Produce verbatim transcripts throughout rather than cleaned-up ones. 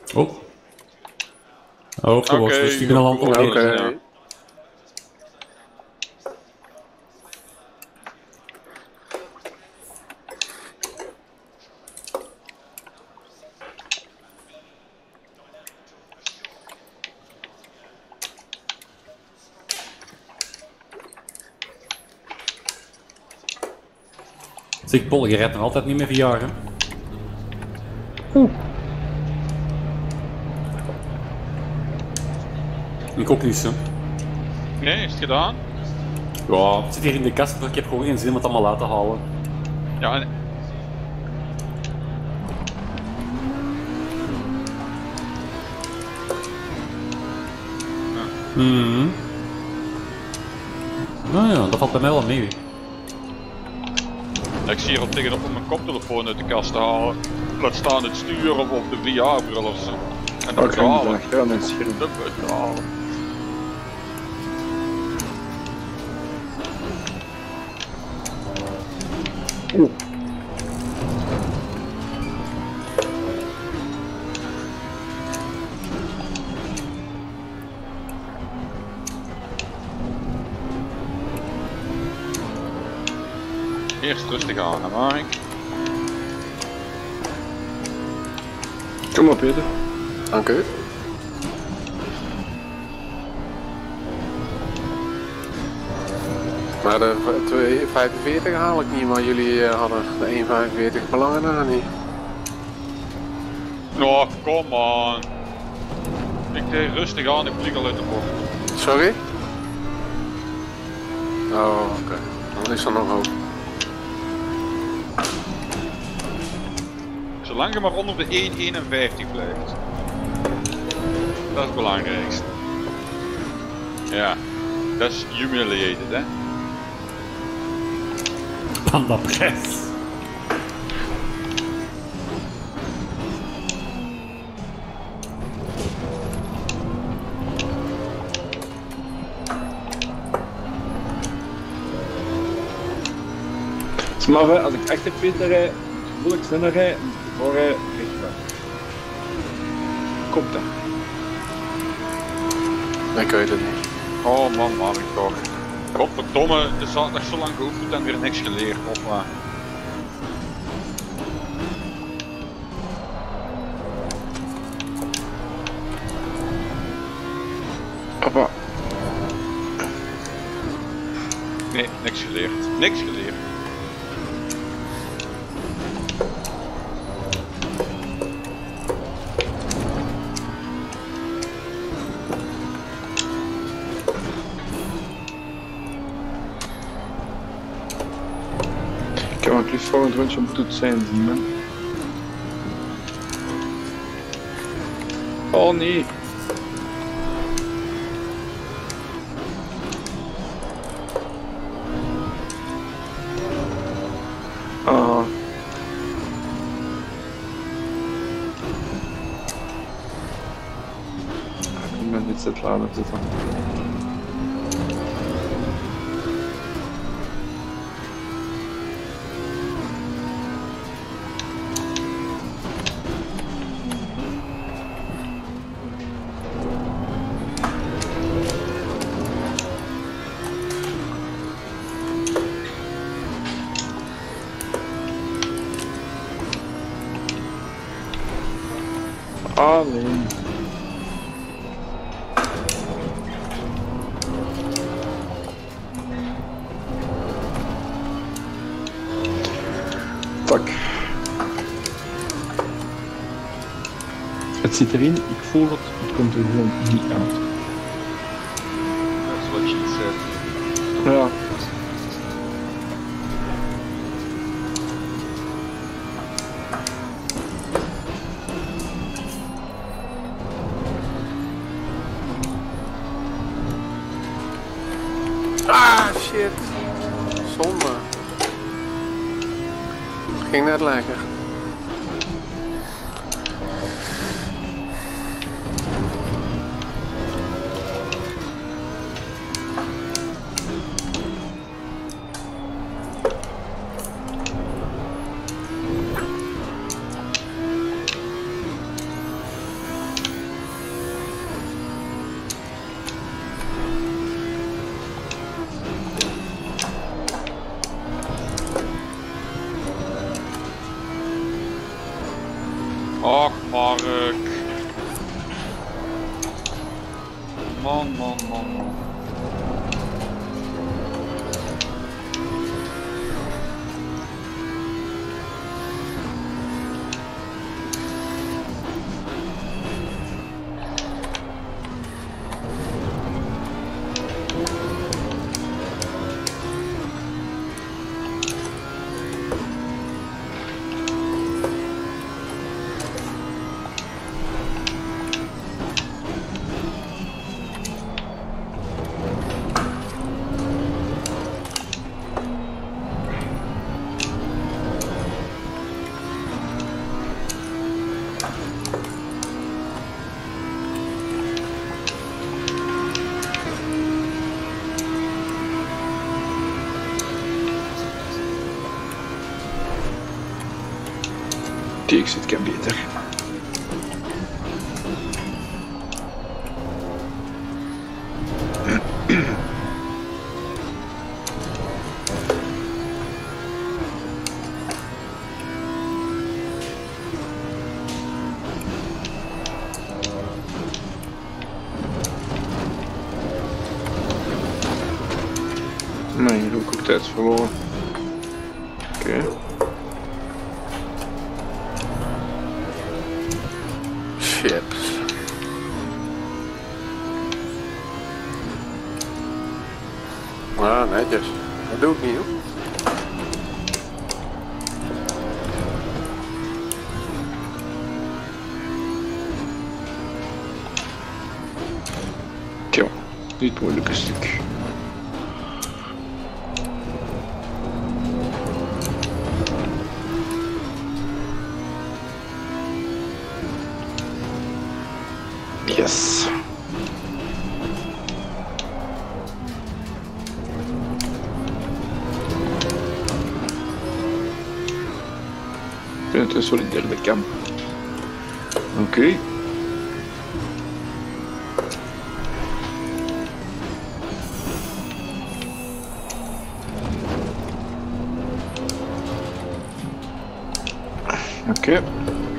Oh. Oh, dat was dus die land. Oké. Okay. Zeg, Paul, je rijdt nog altijd niet meer V R, hè? Oeh. Ik ook niet, hè. Nee, is het gedaan? Ja, het zit hier in de kast, maar ik heb gewoon geen zin om het allemaal laten halen. Ja, en... Ja. Mm. Nou ja, dat valt bij mij wel mee. Ik zie hier al tegenop om mijn koptelefoon uit de kast te halen. Laat staan het stuur of op de V R-bril of zo. En dan te halen. Achteraan het scherm. Dat te halen. Oeh. Eerst rustig aan, hè Mark. Kom maar Peter. Dank u. Maar de twee vijfenveertig haal ik niet, maar jullie uh, hadden de één vijfenveertig belangen daar niet. Nou, kom on. Ik deed rustig aan, ik vlieg al uit de bocht. Sorry? Oh, oké. Okay. Dan is er nog hoop. Zolang je maar onder de één eenenvijftig blijft. Dat is het belangrijkste. Ja, dat is humiliated, hè? Panda Press. Maar als ik achter Peter rijd, voel ik sneller rijd, voor hij recht komt dat. Ik weet het niet. Oh man, Mark toch. Godverdomme, er zat nog zo lang geoefend en weer niks geleerd, of waar? Papa. Nee, niks geleerd. Niks geleerd. Ik heb een plus volgend rondje moet het zijn, man. Oh nee. Ah. Ik ben dit zet later zitten. Alleen. Fuck. Het zit erin, ik voel het, het komt er gewoon niet uit. Dat is wat je zegt. Ja. Ah, shit. Zonde. Ging net lekker. Mark. Man, man, man, man. Die exit kan beter. Nee, hier heb ik ook tijd verloren. Oké. Okay. Chips. Ah, netjes. Dat doe ik niet, hoor. Tja, niet moeilijke stuk. Yes. Het is wel een derde kamp. Oké. Okay. Oké. Okay.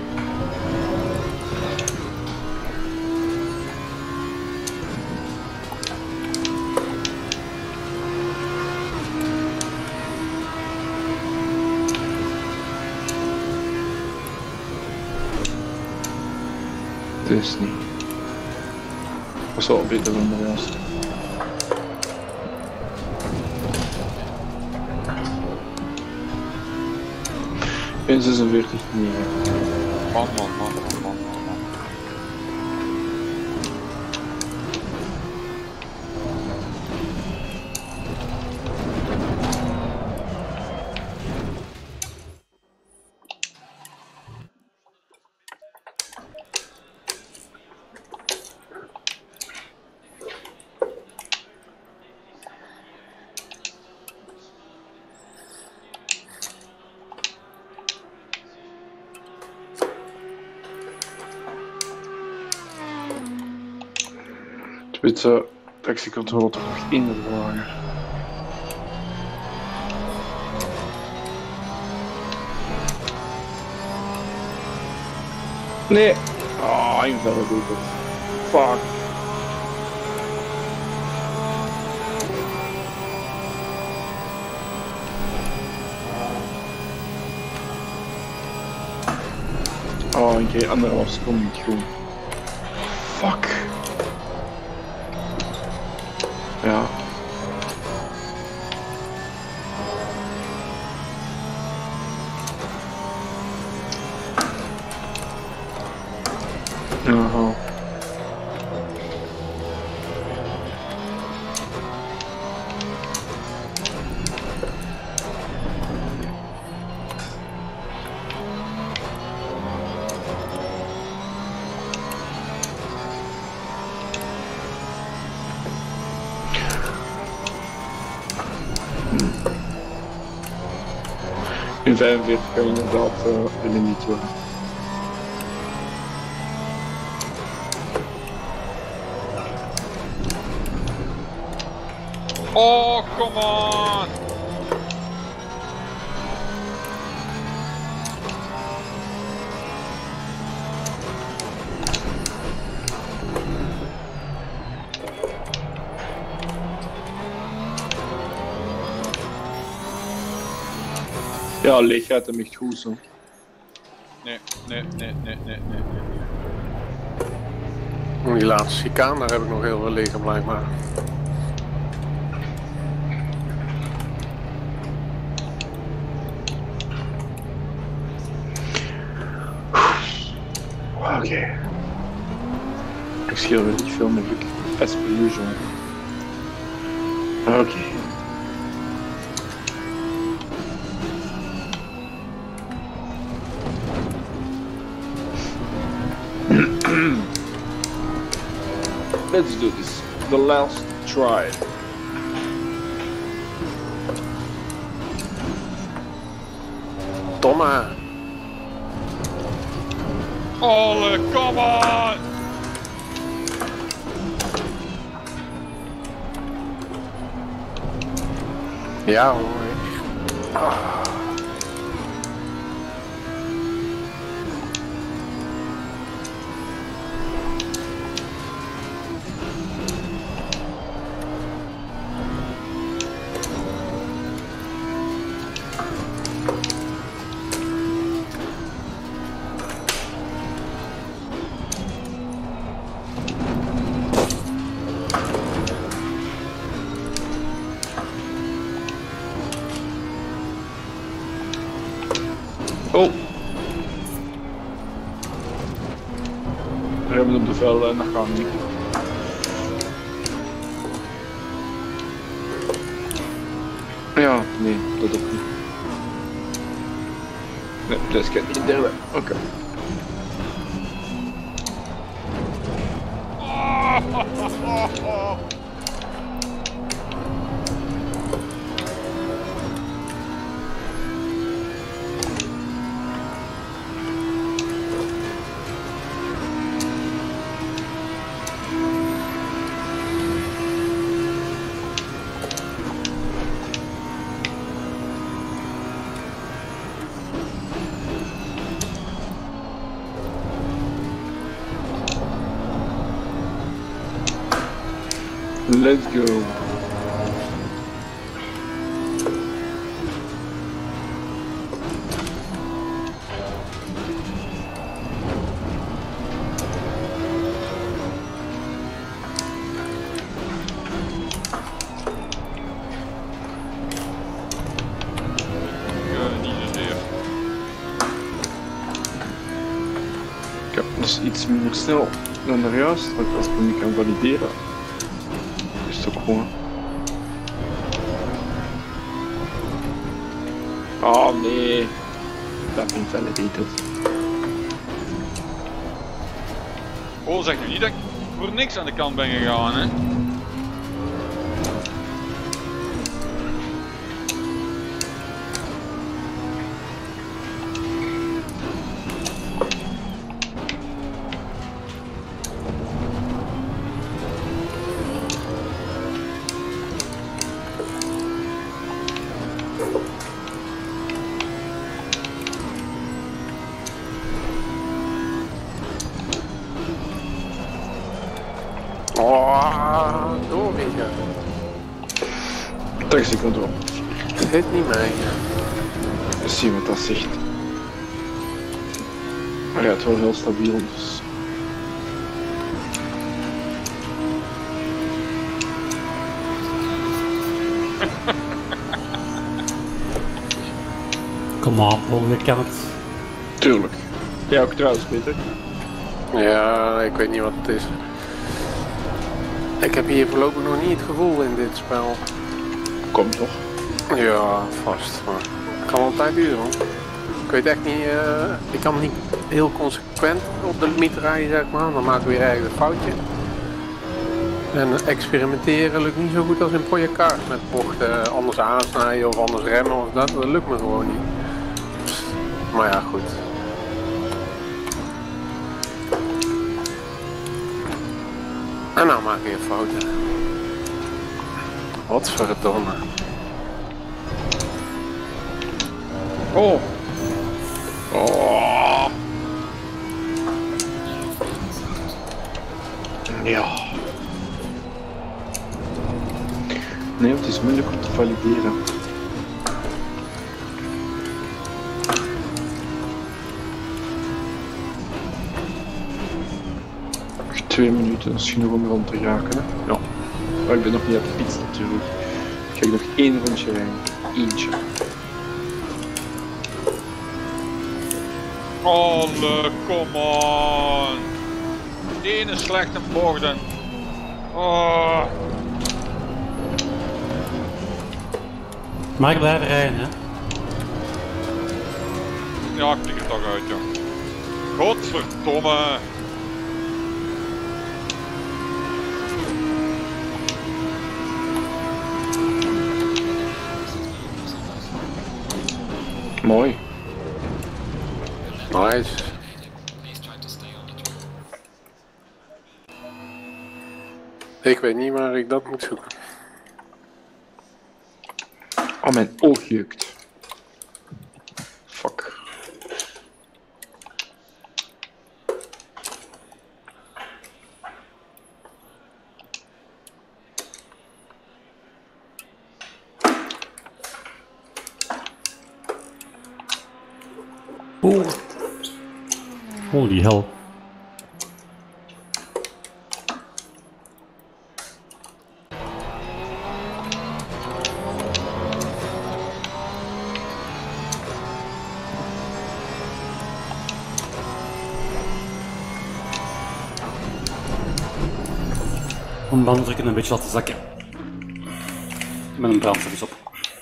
Het is niet. Dat is wel beter dan de rest. één zesenveertig nee. Man, man, man, man, man, man. Weet je, taxicontrole toch nog in de wagen. Nee! Ah, oh, invallen doet het. Fuck. Oh, een keer anderhalf seconde niet goed. Fuck. Ja. Aha. In vijfenveertig kan je inderdaad uh, er niet worden. Oh, come on! Ja, leeg gaat hem echt goed zo. Nee, nee, nee, nee, nee, nee. Die laatste chicane, daar heb ik nog heel veel liggen blijkbaar. Oké. Okay. Ik scheel weer niet veel meer geluk. As per usual. Oké. Okay. Let's do this. The last try. Tomma! Olle, come on! Ja hoor. Ah. Oh! We hebben op de velden en dat gaat niet. Ja, nee, dat ook niet. Nee, dat is niet de derde. Oké. Okay. Let's go. Ja, dat is iets minder snel dan er juist, want als ik hem niet kan valideren. Ook gewoon. Oh nee, dat vind ik validated. Oh, zeg nu niet dat ik voor niks aan de kant ben gegaan, hè? Oh, doorwegen. Taxi control. Zit niet mee. Eens zien wat dat zegt. Maar ja, het is wel heel stabiel, dus. Kom op, volgende kan het. Tuurlijk. Jij ook trouwens, Peter? Ja, ik weet niet wat het is. Ik heb hier voorlopig nog niet het gevoel in dit spel. Kom toch? Ja, vast. Maar het kan wel een tijd duren. Hoor. Ik weet echt niet, uh, ik kan niet heel consequent op de limiet rijden, zeg maar. Dan maken we weer ergens een foutje. En experimenteren lukt niet zo goed als in Project Cars. Met bochten anders aansnijden of anders remmen of dat. Dat lukt me gewoon niet. Maar ja, goed. En nou maak je een foto. Wat verdomme. Oh. Oh. Ja. Nee, het is moeilijk om te valideren. Twee minuten, dat is genoeg om rond te raken. Hè? Ja. Maar ik ben nog niet op de fiets natuurlijk. Ik ga nog één rondje rijden. Eentje. Alle, come on! Die ene slechte bochten. Oh. Maar ik blijf rijden, hè. Ja, ik klik er toch uit, joh. Godverdomme! Mooi. Nice. Ik weet niet waar ik dat moet zoeken. Oh, mijn oog jeukt. Fuck. Oeh. Holy hell. Om banddrukken een beetje laten zakken. Met een brandstof op.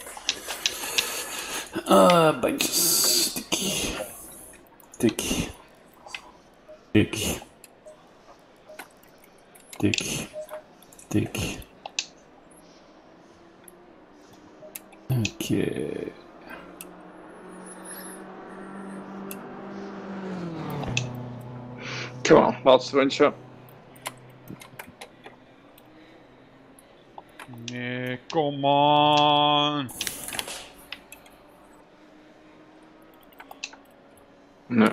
Uh, bandjes. Tik. Tik. Tik. Tik. Tik. Oké. Okay. Kom aan, laatste rondje. Nee, come on! Nee.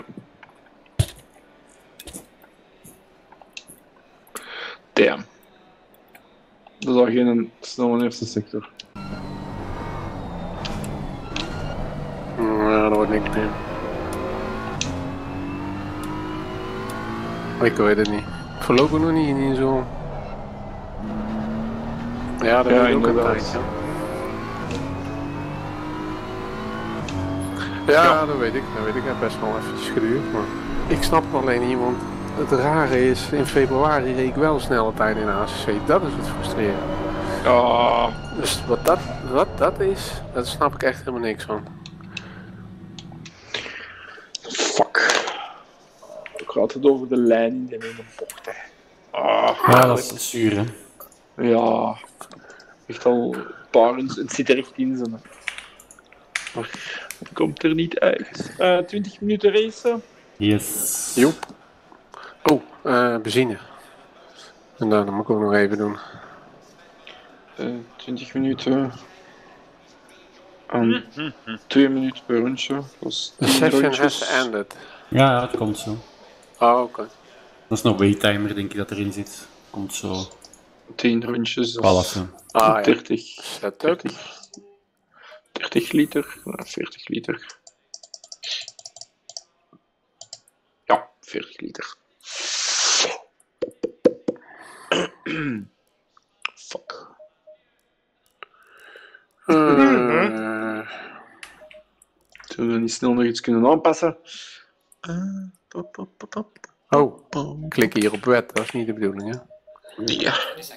Damn. Dat is al geen snelle eerste sector. Ja, dat wordt niks meer. Ik weet het niet. Voorlopig nog niet in zo. Ja, dat Ja, is ook een inderdaad. tijdje. Ja, Ja. dat weet ik. Dat weet ik. Het heeft best wel eventjes geduurd. Maar ik snap het alleen niet, want het rare is, in februari reed ik wel snelle tijd in A C C. Dat is het frustrerend. Ah, Dus wat dat, wat dat is, daar snap ik echt helemaal niks van. fuck. Ik gaat het over de lijn in de ene bocht, hè. Ah, Ja, dat is zuur, hè. ja. Echt al een paar, het zit er echt in, zo. Maar het komt er niet uit. Uh, twintig minuten racen. Yes. Joep. Oh, uh, benzine. En nou, dat moet ik ook nog even doen. Uh, twintig minuten. En twee minuten per rondje. Dat is The tien session rondjes. has ended. Ja, ja, het komt zo. Oh, oké. Okay. Dat is nog waytimer, denk ik, dat erin zit. Komt zo. tien rondjes. Dat Voilà, is zo. Ah, ja. dertig, Setup. dertig, dertig liter. Ja, veertig liter. Ja, veertig liter. Fuck. Uh, Zullen we niet snel nog iets kunnen aanpassen? Uh, pop, pop, pop, pop. oh, klik hier op wet. Dat is niet de bedoeling, hè? Ja.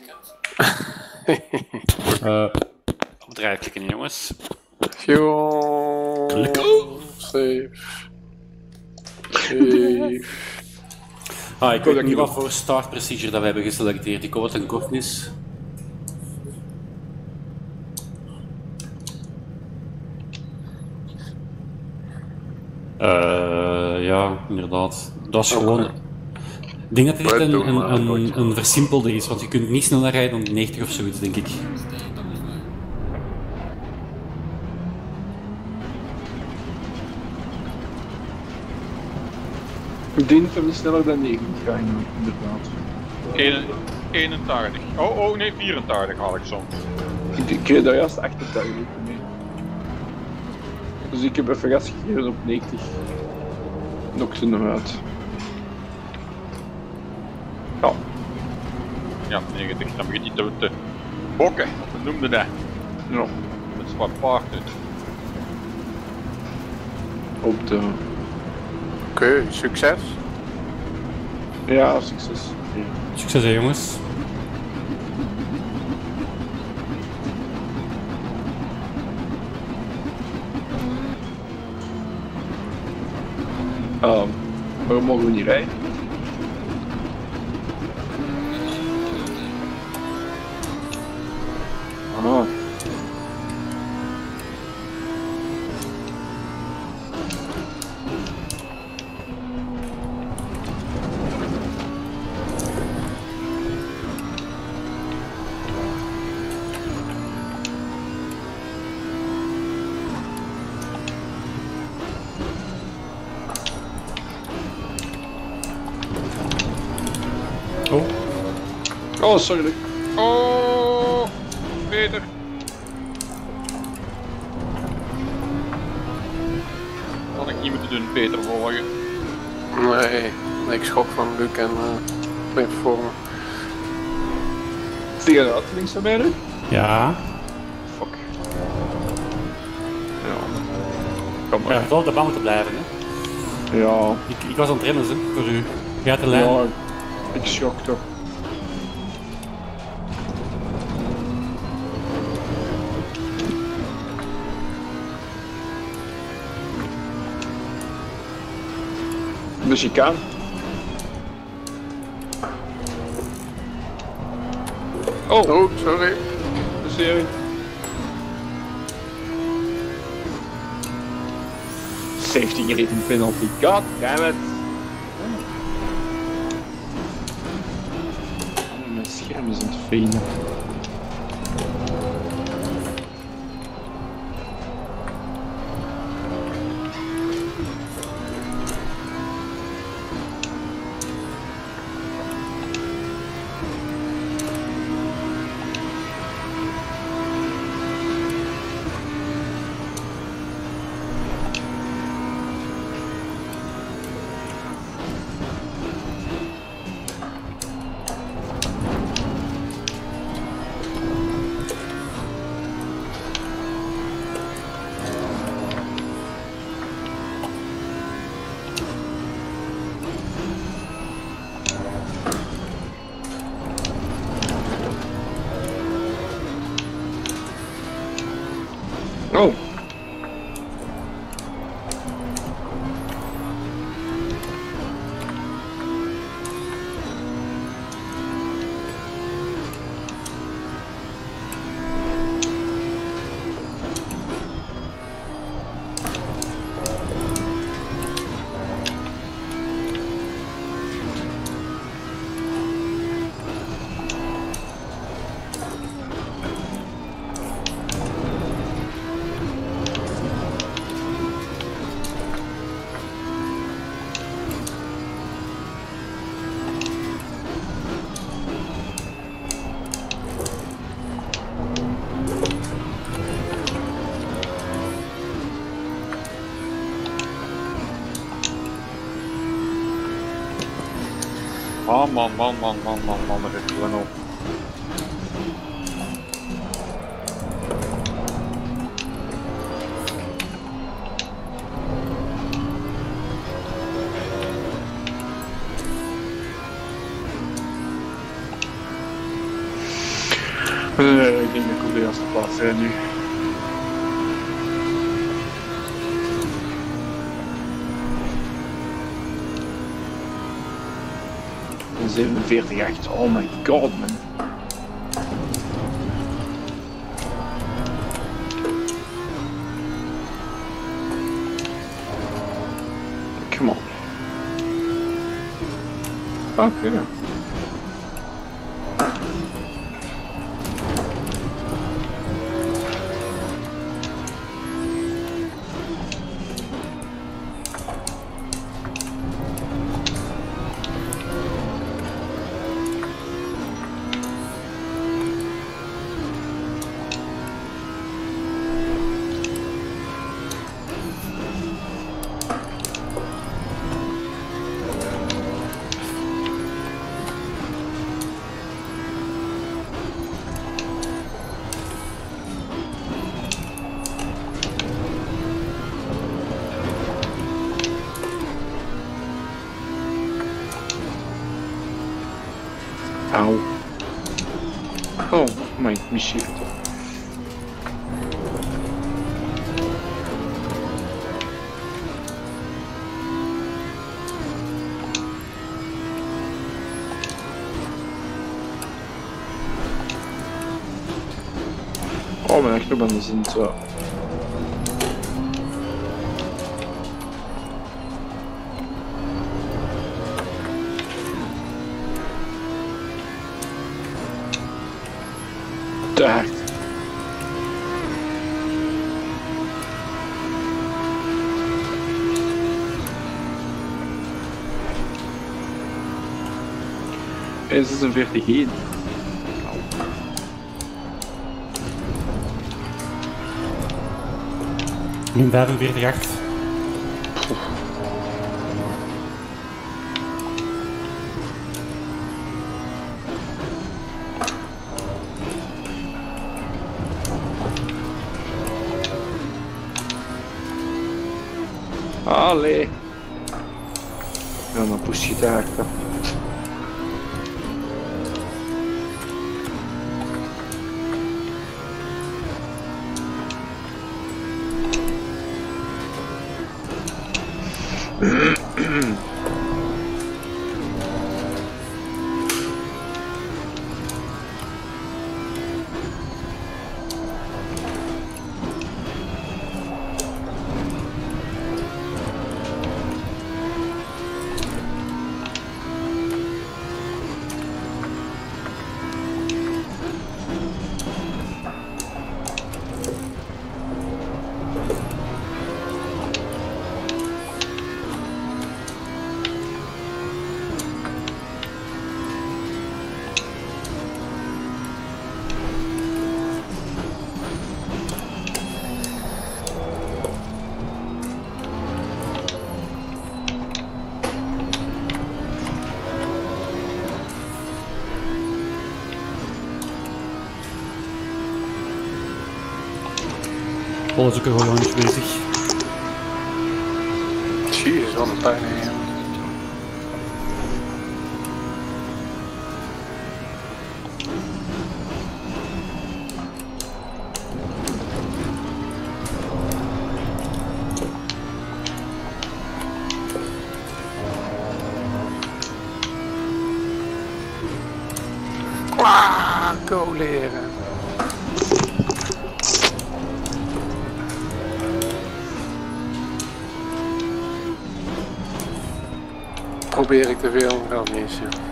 Uh, op het rij klikken, jongens. Fuel. Klik. Save. Save. Ah, ik weet niet wat voor start procedure dat we hebben geselecteerd. Ik hoop dat het een kort is. Uh, ja, inderdaad. Dat is gewoon... Okay. Ik denk dat dit Wat een, doen we een, maar, een, Roodje? een versimpelde is, want je kunt niet sneller rijden dan negentig of zoiets, denk ik. Ik denk dat we sneller dan negentig gaan, inderdaad. eenentachtig. Oh, oh nee, vierentachtig haal ik soms. Ik, ik reed daar juist achtentachtig mee. Dus ik heb even gas gegeven op negentig. Nokte hem uit. Ja, Ja, negentig. Dan begint hij te, te bokken. Wat noemde dat? Ja. Met zwart paard uit. Op de... Oké, okay, succes. Ja, succes. Ja. Succes hè jongens. Um, waarom mogen we niet rijden? Ah. Oh. Oh, sorry. Oh, Peter. Had ik niet moeten doen, Peter volgen. Nee, ik schok van Luc en uh, Pim voor me. Zie je dat links van mij nu? Ja. Fuck. Ja. Kom Ja, maar. je had wel op de baan moeten blijven hè. Ja. Ik, ik was aan het rennen hè, voor u. Je had de lijn. Ja, ik schok toch. Dus je kan. Oh, Oh, sorry. de serie. Safety rating penalty. God damn it. Oh, mijn scherm is aan het venen. Oh. Ah man, man, man, man, man, man, er is gewoon op. Uh, ik denk dat ik op de eerste plaats zijn nu. zevenenveertig echt, oh my god man. Come on. Oké. Okay. Auw. Oh, mijn mischief. Oh, mijn achterbanden zijn zo. Te hard. En zesenveertig heen. Nu vijfenveertig acht. Allee. Ja, dan push je daar. Oh, is ook gewoon niet bezig. Jezus, wat een pijn in. Ah, go leren. Probeer ik te veel, wel niet eens. Ja.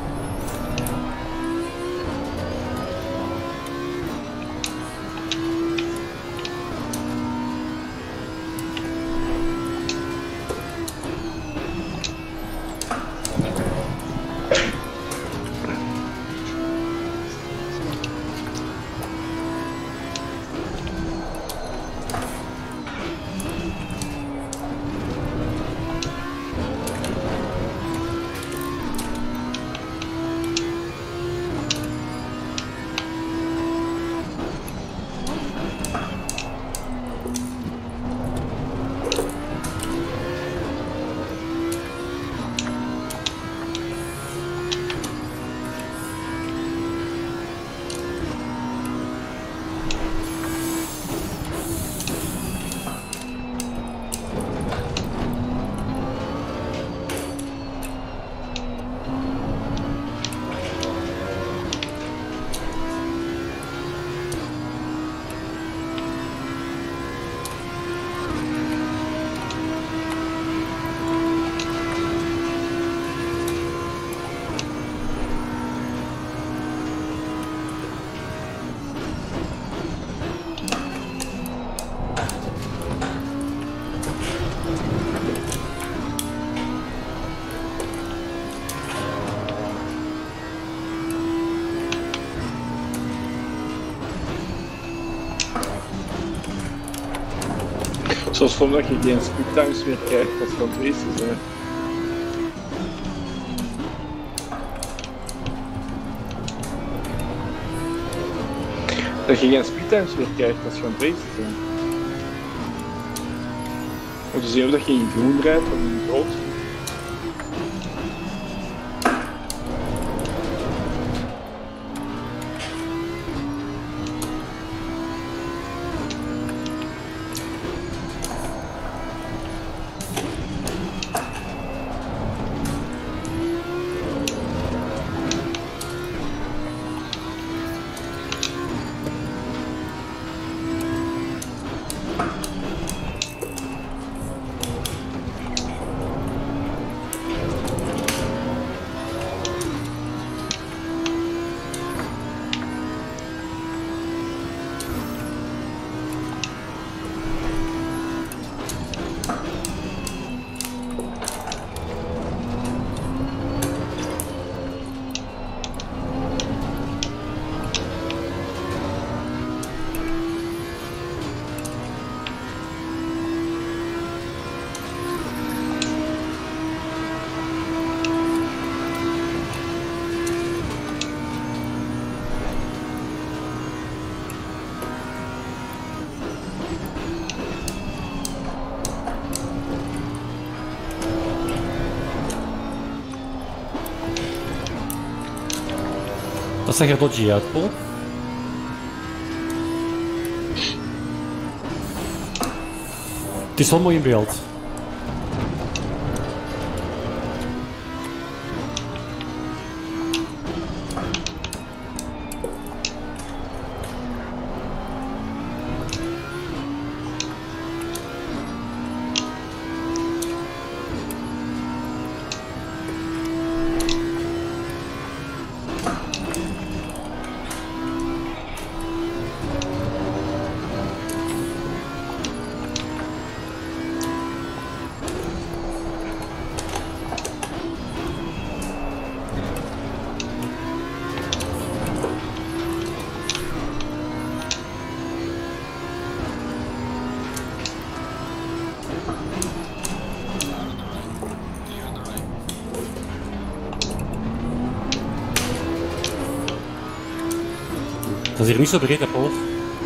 Zoals omdat je geen speedtimes meer krijgt als je aan het racen bent. Dat je geen speedtimes meer krijgt als je aan het racen bent. Moet je zien of dat je in groen rijdt of in rood. Dat zag er dodgy uit, Paul. Het is wel mooi in beeld. Dat is hier niet zo breed, hè, Paul.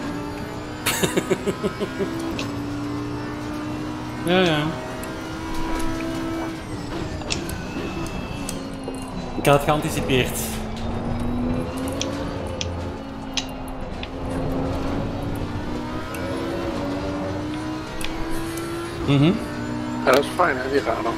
Ja, ja. Ik had het geanticipeerd. Mhm. Mm Ja, dat is fijn, hè, die radar.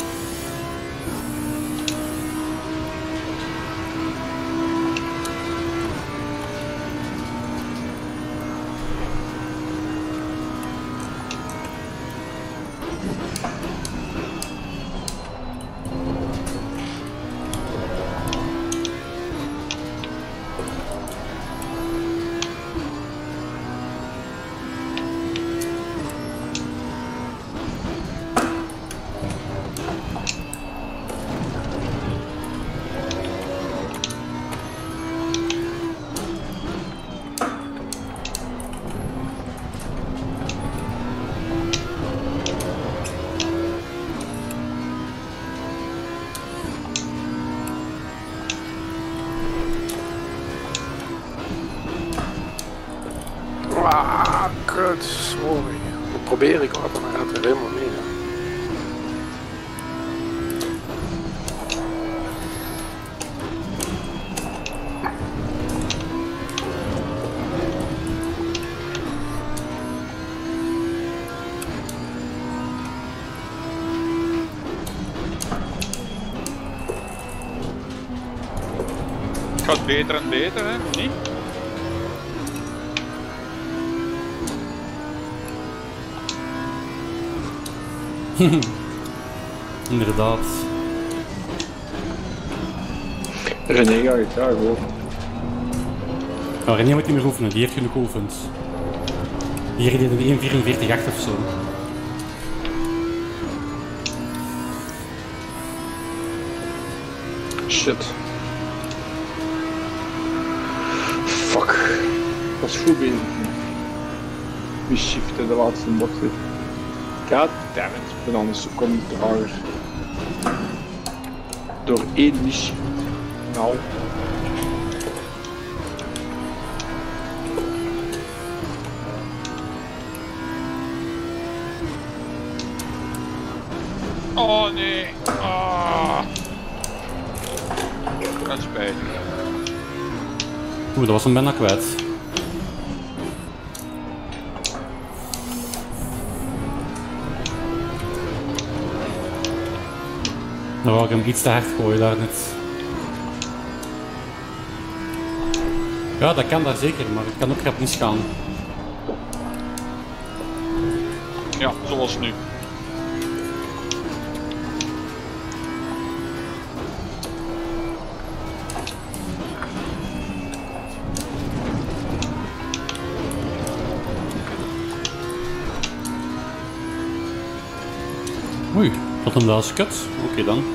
Ah, kut, sorry. Dat probeer ik wat, maar gaat er helemaal niet. Hè. Het gaat beter en beter, hè? Niet? Inderdaad. René gaat het, ja, gewoon. Maar René moet niet meer oefenen, die heeft genoeg geoefend. Hier deed een één vierenveertig acht of zo. Shit. Fuck. Dat is goed bezig. Wie shiften de laatste bochten. God damn it, ik ben al een seconde trager. Door één niche. Nou. Oh nee. Ah. Dat is spijtig. Oeh, dat was een bijna kwijt. Dan wou ik hem iets te hard gooien daar net. Ja, dat kan daar zeker, maar het kan ook grap misgaan. Ja, zoals nu. Oei, wat een laatste kut. Oké okay, dan.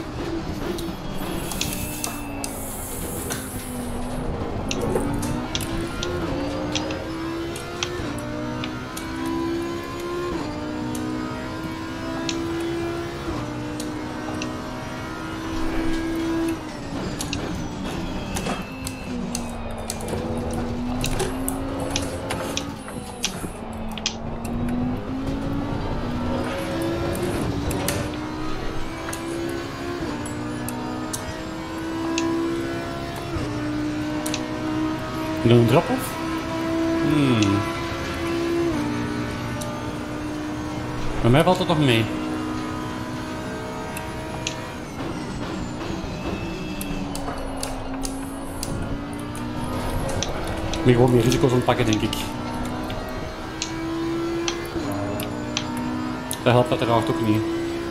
Doe een drop-off? Hmm. Bij mij valt het nog mee. Ik ben gewoon meer risico's ontpakken, denk ik. Dat helpt uiteraard ook niet.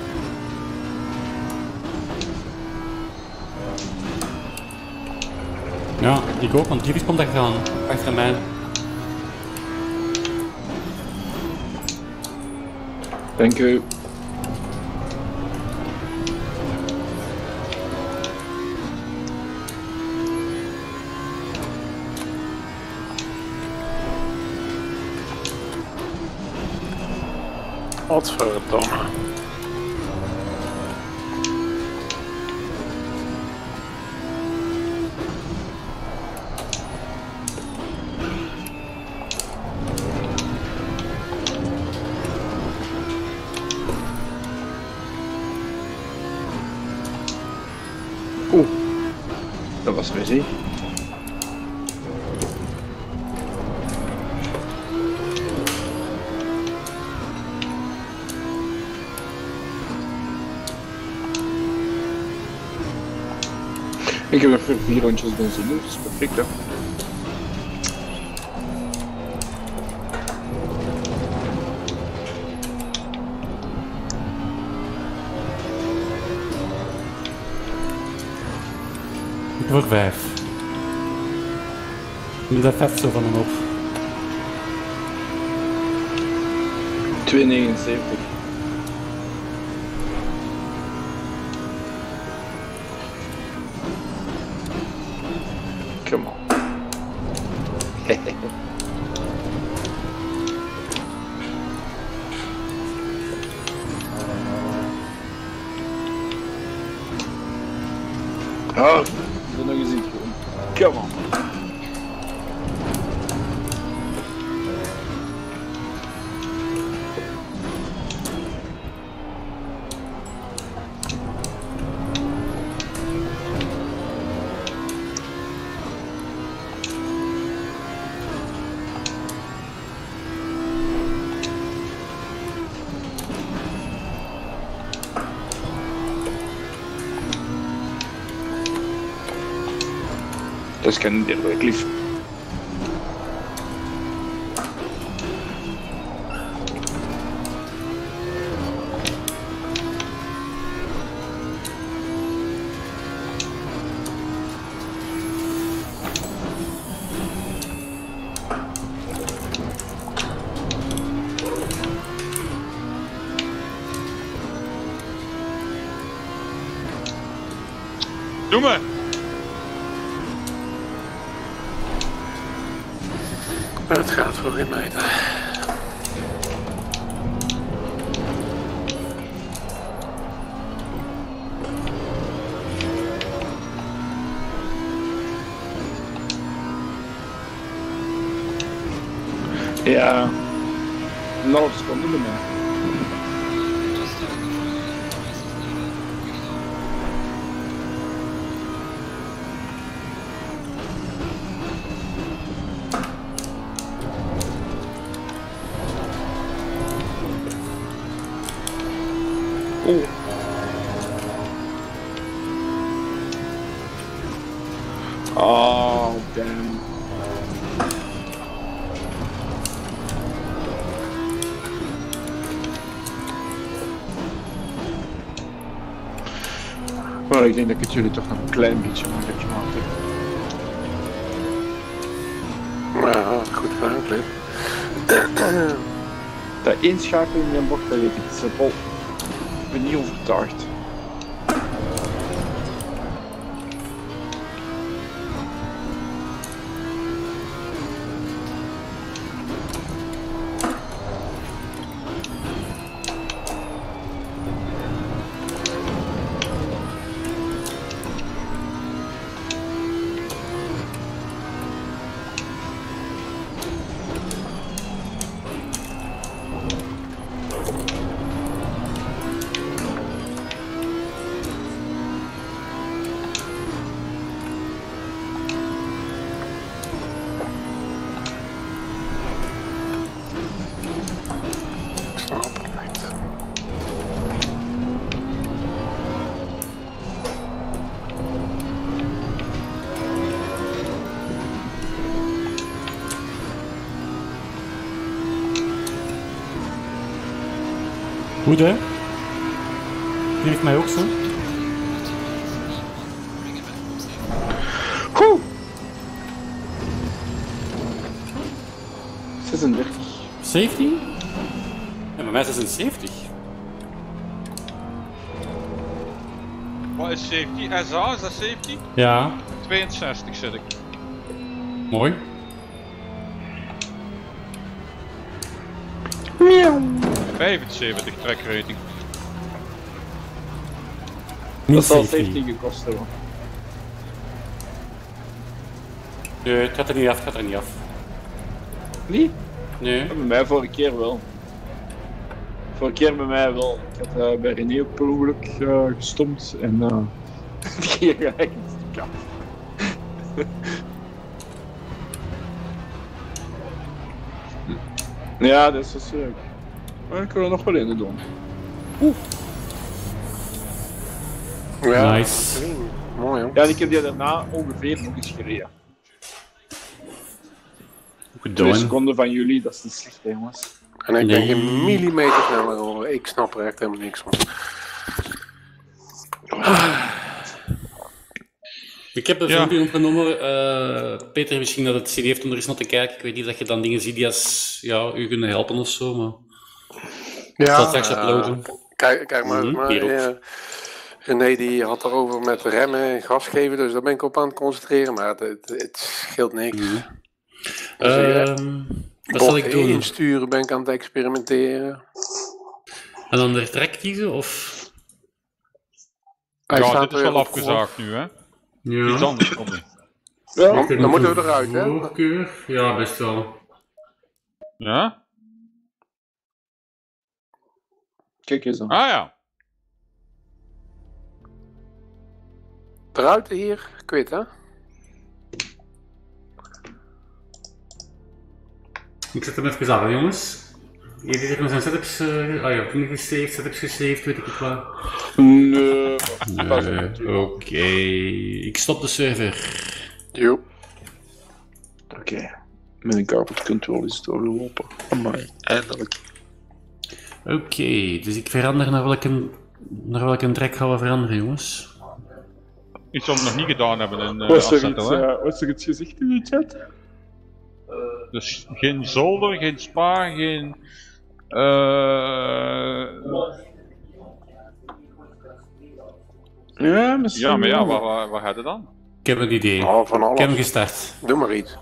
Ja, ik ook, want Divis komt daar gaan. Achter mij. Dank u. Wat verdomme. Oeh, dat was ruzie. Ik heb er voor vier rondjes benzine, dus dat is perfect hè. Ik word vijf. Ik doe dat vet zo van hem op. twee negenenzeventig. Come on. Oh, ik ben nog eens in het groen. Come on. Dat kan niet eerlijk lief. Doe me! Het gaat voor geen meter. Ja, een half seconde bij mij. Oeh. Oh, damn. Maar ik denk dat ik het jullie toch nog een klein beetje moeilijk gemaakt heb. Ja, goed gedaan, Cliff. Dat inschakelen in mijn bocht, dat weet ik. Simpel. Ik ben niet overtuigd. Goed hè? Die heeft mij ook zo. Oeh. zesendertig. zeventien? En bij mij zesenzeventig. Wat is safety? S A, is dat safety? Ja, tweeënzestig zit ik. mooi. vijfenzeventig track rating. Dat zal zeventien. zeventien gekost hebben. Nee, het gaat er niet af, het gaat er niet af. Niet? Nee. Bij mij vorige keer wel. Vorige keer bij mij wel. Ik had uh, bij René ook per ongeluk uh, gestompt en uh, die ging gelijk een stuk af. Ja, dat is wel leuk. Maar ik kan er nog wel in doen. Ja, Nice. mooi hoor. Ja, en ik heb die daarna ongeveer nog eens gereden. Goed Twee doen. seconden van jullie, dat is niet slecht, hè, jongens. En ik ben Nee. geen millimeter sneller hoor. Ik snap er echt helemaal niks van. Ik heb een Ja. filmpje opgenomen. Uh, Peter, misschien dat het C D heeft om er eens naar te kijken. Ik weet niet of je dan dingen ziet die als, ja, u kunnen helpen of zo, maar... Ik zal het straks eh, uploaden. Kijk, kijk maar, Mhm, maar hierop. eh, René die had erover met remmen en gas geven, dus daar ben ik op aan het concentreren, maar het, het, het scheelt niks. Mhm. Dus, eh, Ehm, wat zal ik doen? insturen ben ik aan het experimenteren. Een ander track kiezen, of... Hij Ja, staat dit is weer wel op afgezaagd nu, hè? Ja. Iets anders komt niet. Ja, Dan, dan moeten we eruit, hè? Voorkeur? Ja, best wel. Ja? kijk eens dan. Ah ja. Eruit hier, quit hè? Ik zet hem even aan, jongens. Hier heeft nog zijn setups... Uh, ah ja, dingen gesaved, setups gesaved, weet ik het wel. Nee, pas Nee, op. Oké, ik stop de server. Jo. Oké, met een carpet control is het doorgelopen. Amai, eindelijk. Oké, dus ik verander naar welke, naar welke track gaan we veranderen, jongens? Iets wat we nog niet gedaan hebben in uh, Was er Assetto, iets, hè? uh, was er iets gezegd in de chat? Dus geen zolder, geen spa, geen... eh Ja, misschien ja, maar ja, wel. waar, waar, waar gaat het dan? Ik heb een idee. Oh, van Ik heb hem alles. gestart. Doe maar iets.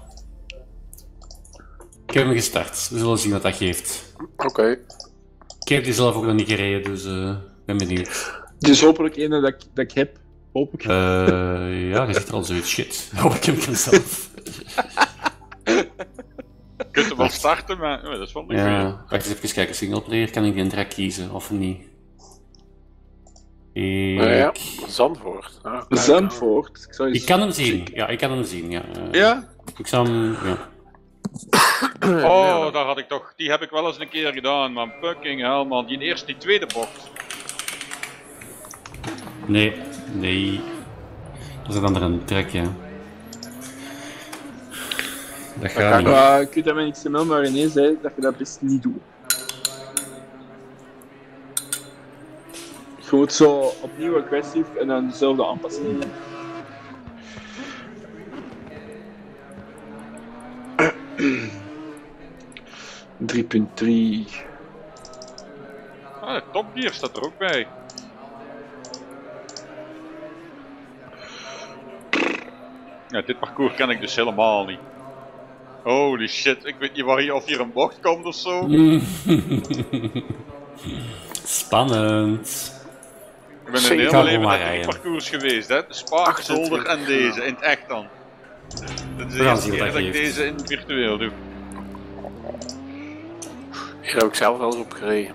Ik heb hem gestart. We zullen zien wat dat geeft. Oké. Ik heb die zelf ook nog niet gereden, dus ik ben benieuwd. Het is hopelijk een dat ik, dat ik heb. Hoop ik. Uh, ja, je zegt er al zoiets. Shit. Hoop ik hem zelf. Je kunt hem wel starten, maar oh, dat is wel een goeie. Ja, wacht eens even kijken. Singleplayer, kan ik die een track kiezen of niet? Ik... Nou ja, Zandvoort. Ah, kijk. Zandvoort. Ik, zou ik kan hem zien. Ja, ik kan hem zien. Ja. Uh, Ja? Ik zou hem... Ja. Oh, daar had ik toch, die heb ik wel eens een keer gedaan, man. Fucking hell, man. Die eerste, die tweede bocht. Nee, nee. Dat is een andere track, ja. Dat gaat niet. Ja, ik weet dat met X M L, maar René zei dat je dat best niet doet. Je moet zo opnieuw agressief en dan dezelfde aanpassingen doen. drie punt drie. Ah, de Top Gear staat er ook bij. Ja, dit parcours ken ik dus helemaal niet. Holy shit, ik weet niet waar hier, of hier een bocht komt of zo. Spannend. Ik ben in Zeker. heel Ga mijn leven maar net rijden. op die parcours geweest, hè. De Spa, Zolder en deze, in het echt dan. Dat is de We gaan eerste zien wat keer dat dat ik geeft. deze in virtueel doe. Hier heb ik zelf wel eens op gereden.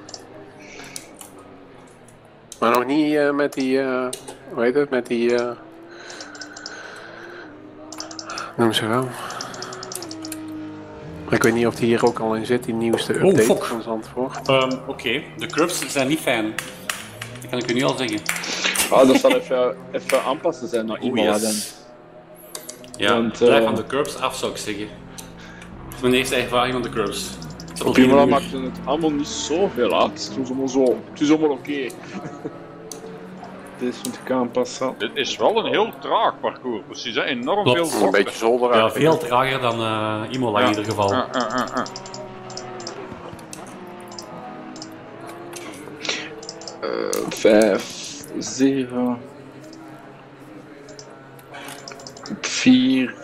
Maar nog niet uh, met die, uh, hoe heet het, met die, uh... noem ze wel. Maar ik weet niet of die hier ook al in zit, die nieuwste update fuck. van Zandvoort. Um, Oké, okay. De curbs zijn niet fijn. Dat kan ik u nu al zeggen. Ah, dat zal even, even aanpassen zijn naar Imola yes. dan. Ja, Want, blijf uh, van de curbs af zou ik zeggen. Dat is mijn eerste ervaring van de curbs. Op die manier maakte het allemaal niet zoveel uit. Het is allemaal zo. Het is allemaal oké. Okay. Dit moet ik aanpassen. Dit is wel een heel traag parcours, precies. Hè? Enorm Klopt. veel Een bochten. beetje zolder. Ja, veel trager dan uh, Imola Ja. in ieder geval. Ja, ja, ja, ja. Uh, vijf, zeven, vier.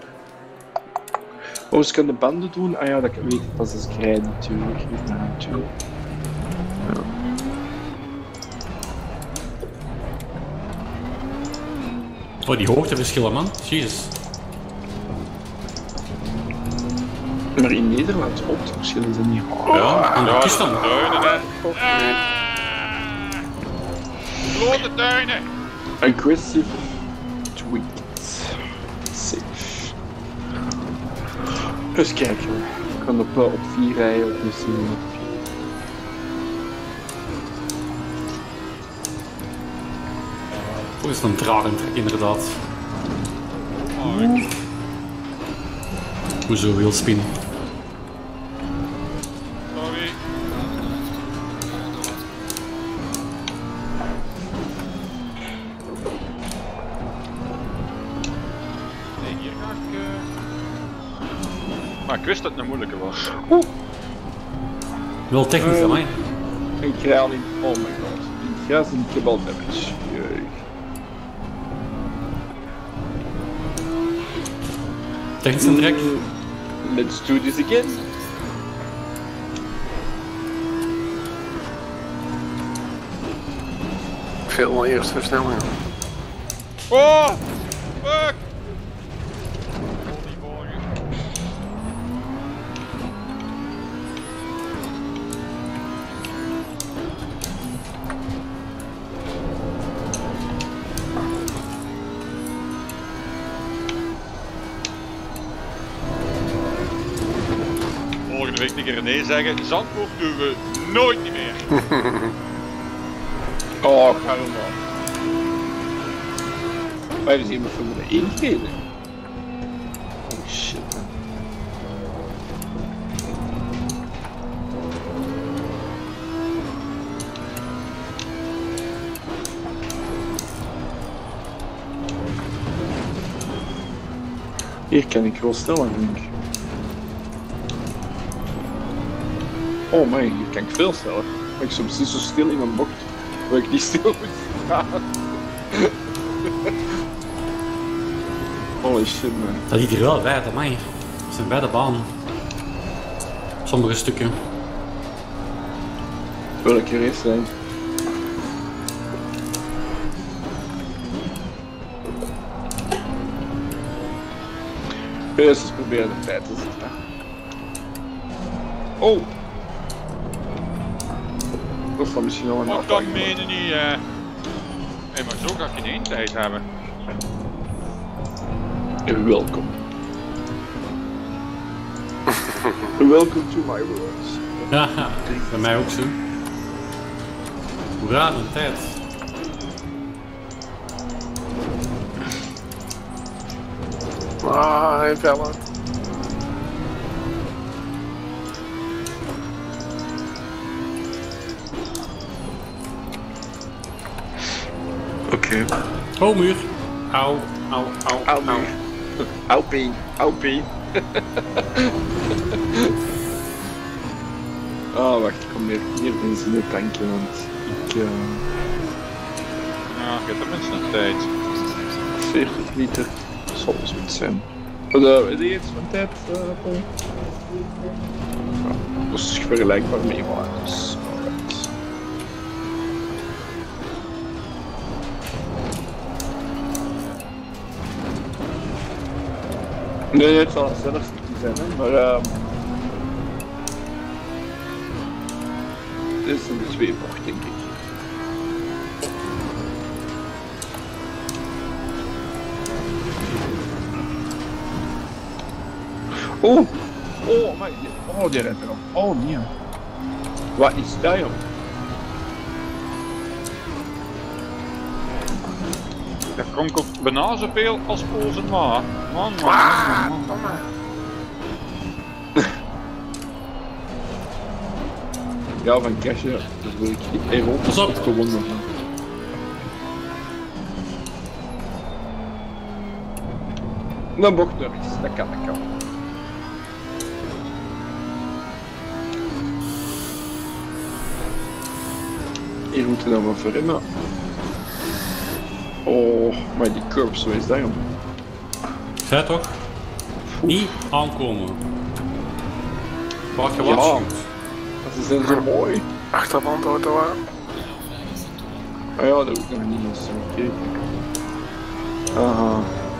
Oh, dus ik kan de banden doen? Ah ja, dat weet ik pas als ik rijd natuurlijk. Ja, natuurlijk. Ja. Oh, die hoogteverschillen, man. Jezus. Maar in Nederland hoogteverschillen zijn niet hard. Ja, en de Ja, kust dan. de duinen, hè. Grote duinen. Aggressive tweets. Safe. Dus kijken. Ik kan op, op vier rijden op misschien op vier. Oh, is een trage trek inderdaad. Oh, Hoezo wielspin? sorry. Nee, hier ga ik... Uh... Maar ik wist dat het een moeilijke was. Wel technisch Eh. aan mij. Ik rij al in. Oh my god. In gas en ik heb al damage. Jee. Technisch een trek. Mm, Let's do this again. Veel eerste versnelling. Oh! Fuck! Holy boy. Volgende week tegen René zeggen, Zandvoort doen we nooit niet meer. Oh, ga hem maar. Wij hebben iemand voor de één gereden. Oh shit. Man. Hier kan ik wel sneller, denk ik. Oh man, hier kan ik veel sneller. Maar ik soms zo stil in een bocht waar ik niet stil moet staan. Holy shit man. Dat liet hier wel wijd aan mij. We zijn bij de baan. Sommige stukken. Welke race zijn? Eerst eens proberen de tijd te zetten. Oh! Dat is dan misschien wel een Maar dat afdaling. meen je niet, hè. Hé, maar zo ga ik geen één tijd hebben. Welkom. Welcome to my world. Ja, bij mij ook zo. Hoera, een tijd. Ah, hij vellen. Oké. Oh, muur. Auw, auw, auw, Auw, auw. Auw peen, auw peen. Oh, wacht, ik kom meer, meer benzine tanken, want ik... Uh, Ja, ik heb tenminste een tijd. veertig liter zal zoiets zijn. Wat uh, weet je iets van tijd, uh, Paul? Ja, dat is vergelijkbaar met Imola, dus... alright. Nee, nee, het zal het zelfs niet zijn, hè, maar... Uh, dit is een twee bocht, denk ik. Oh! Oh, maar... Oh, die rijdt erop. Oh, nee. Wat is dat, joh? Dat komt ook bijna zoveel als Poolse ma. Man, man, Ah, man, man. domme. Ja, van crashen, dat wil ik even op. Pas op. Gewonnen. Dan bocht nog eens, dat kan, dat kan. Hier moeten we dan wat verrennen. Oh, maar die curbs, wat is dat dan? Zij toch? Niet aankomen. Wacht je Ja. wat? Ze zijn zo mooi. Achterbandauto aan. Ah ja, dat heb ik nog niet eens gekeken. Aha.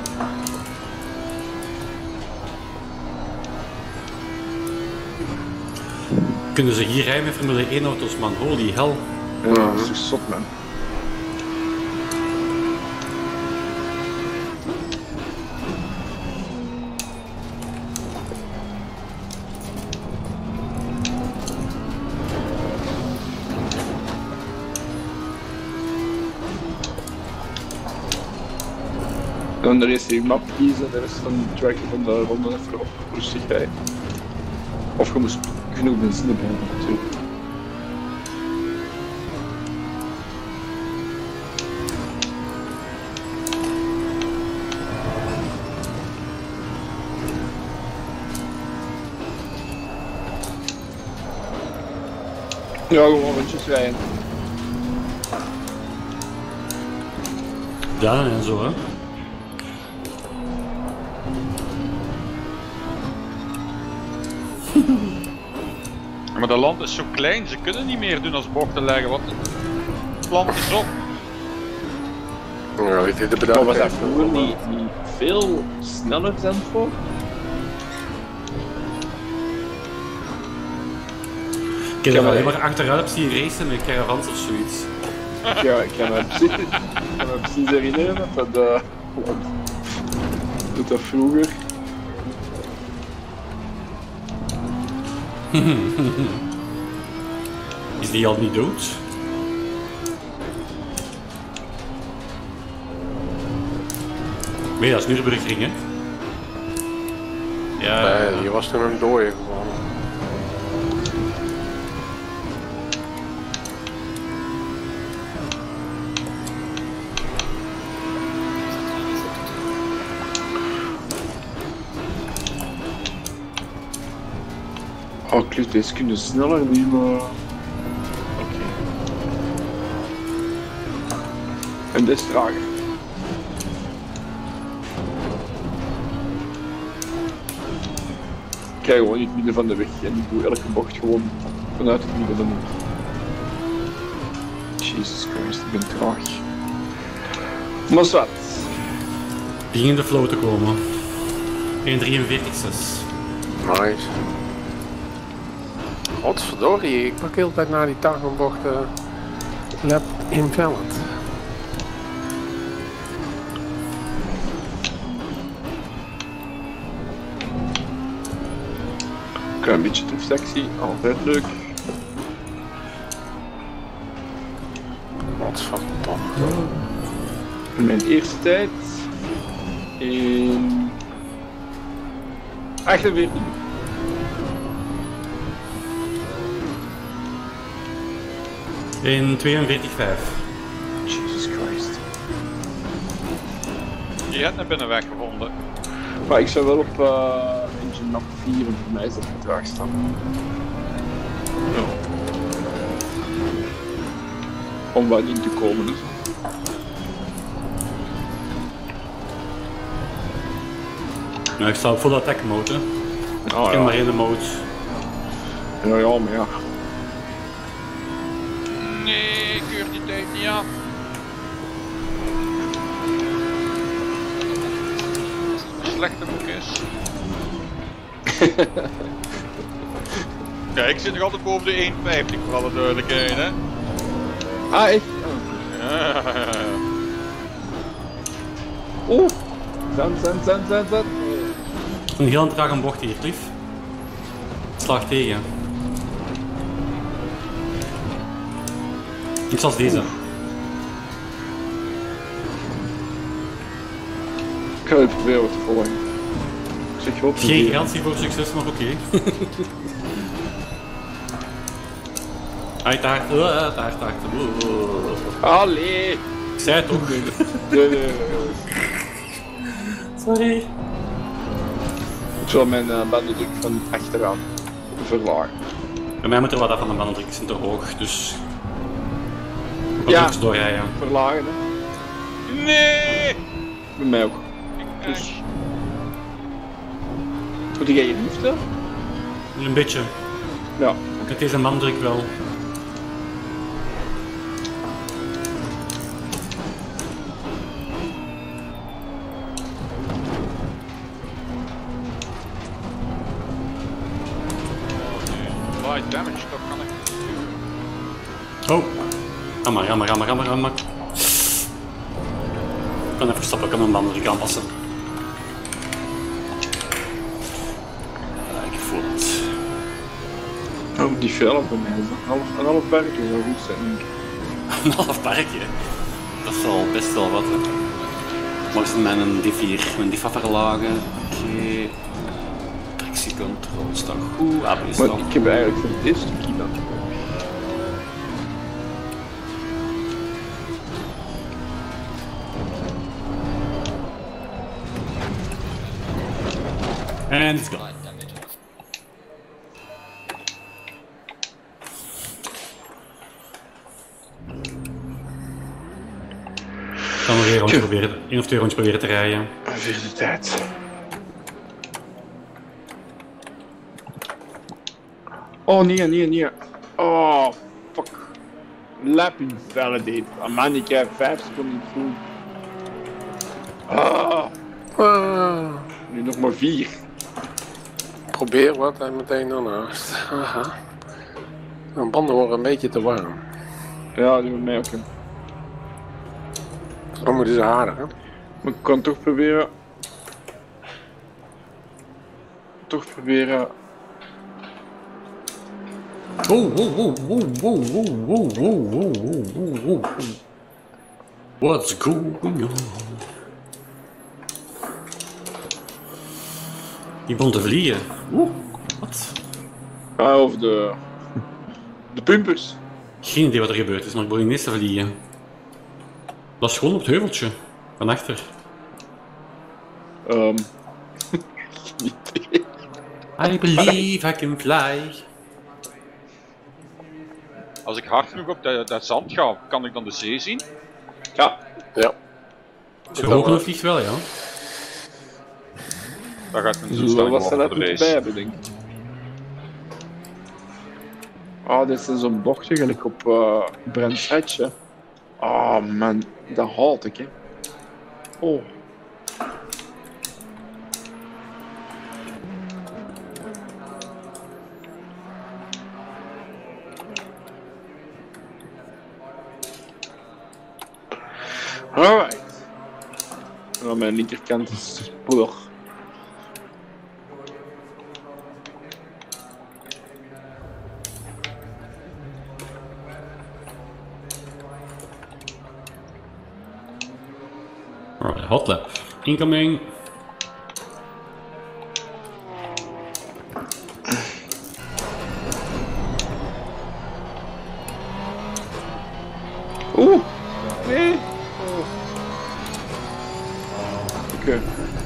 Kunnen ze hier rijden met Formule één auto's, man? Holy hell. Ja, dat is toch zot, man. Dan de rest die map kiezen, de rest van de track van de ronde even op rustig rijden. Of je moest genoeg benzine bij hebben natuurlijk. Ja, gewoon rondjes rijden. Ja, en zo hè. Maar dat land is zo klein, ze kunnen niet meer doen als bochten leggen. Wat het land is op. Ja, weet je, de Maar bedacht was dat heeft. vroeger niet, niet veel sneller dan voor? Ik heb Ja, er maar- alleen maar achteruit zien racen met caravans of zoiets. Ja, ik kan me precies, ik kan me precies herinneren dat dat, uh, dat, dat vroeger. Is die al niet dood? Nee, dat is Nürburgring, hè? Ja, Nee, die was toen een dooie gewoon. Oh, klopt, deze kunnen sneller niet, maar. Oké. En dit is trager. Ik krijg gewoon niet het midden van de weg en ik doe elke bocht gewoon vanuit het midden van de weg. Jesus Christ, ik ben traag. Maar zwart. begin in de flow te komen. één drieënveertig zes. Nice. Godverdorie, ik pak heel de tijd naar die targenbocht uh, lap invalid. Klein beetje toefsectie, altijd leuk. Godverdomme. Mijn eerste tijd in achtenveertig. In tweeënveertig vijf. Jesus Christ. Je hebt net binnen weggevonden. Maar ik zou wel op uh, engine map vier en voor mij is dat te traag staan. Ja. Om wat in te komen dus. Nou, ik sta op full attack mode, hè. Oh, Ik heb maar één mode. Ja, ja, maar ja. Nee, ik keur die tijd niet aan. Een slechte boek is. Ja, ik zit nog altijd boven de één vijftig voor alle duidelijkheid, hè. Ah, echt? Ja. Oeh! Zand, zand, zand, zand, zand. Een heel trage bocht hier, lief. Slag tegen. Ik zal deze. Ik ga even proberen wat te volgen. Ik zeg je op. Geen garantie voor succes, maar oké. Uiteraard, uh, uiteraard, uiteraard. Allee! Ik zei het toch? Nee, nee, nee. Sorry. Ik zal mijn uh, bandendruk van achteraan verlagen. Bij mij moet er wat af van de bandendruk, is te hoog, dus... Wat Ja. ja. doorrijden. Verlagen, hè? Nee! Bij mij ook. Dus... Moet jij je liften? Een beetje. Ja. Het is een banddruk wel. Light damage, dat kan ik niet doen. Oh. Jammer, jammer, jammer, jammer, jammer. Ik kan even stoppen, ik kan mijn banddruk aanpassen. Ja, ik voel het. Oh, die velp bij mij. Een half, een half bergje zou goed zijn, denk ik. Een half parkje. Dat is al best wel wat. Hè. Maar is mijn diff hier, mijn diffa verlagen. Oké. Okay. Tractiecontrole staat goed. Ah, is Maar dan. ik heb eigenlijk voor dit stukje dan. En it's gone. Ik kan nog weer rondje proberen, één of twee rondjes proberen te rijden. Vierde tijd. Oh nee, nee, nee. Oh, fuck. Lap invalidate. Oh man, ik heb vijf seconden niet goed. Ah, Ah, nu nog maar vier. probeer wat en meteen daarnaast. Aha. Mijn banden worden een beetje te warm. Ja, die moet mij ook. Hè. Dan moeten ze harder, hè? Maar ik kan toch proberen. Toch proberen. Oh, oh, oh, oh, oh, oh, oh, oh, oh, oh, oh, oh. What's going on? Die begon te vliegen. Oeh, wat? Ah, of de. De pumpers. Geen idee wat er gebeurd is, maar ik begon ineens te vliegen. Dat is gewoon op het heuveltje. Van achter. Um. Geen idee. I believe I can fly. Als ik hard genoeg op dat, dat zand ga, kan ik dan de zee zien? Ja. Ja. Zo hoog genoeg vliegt wel, ja. Dat gaat een Zo toestelling was er worden net voor de moeten bij race. hebben, denk ik. Oh, dit is zo'n bochtje gelijk op uh, Brands Hatch, hè. Oh man, dat haat ik, hè. Oh. Alright. En aan mijn linkerkant is de spoor. Alright, hot lap. Incoming. Oeh! Nee! Oh. Oké. Okay.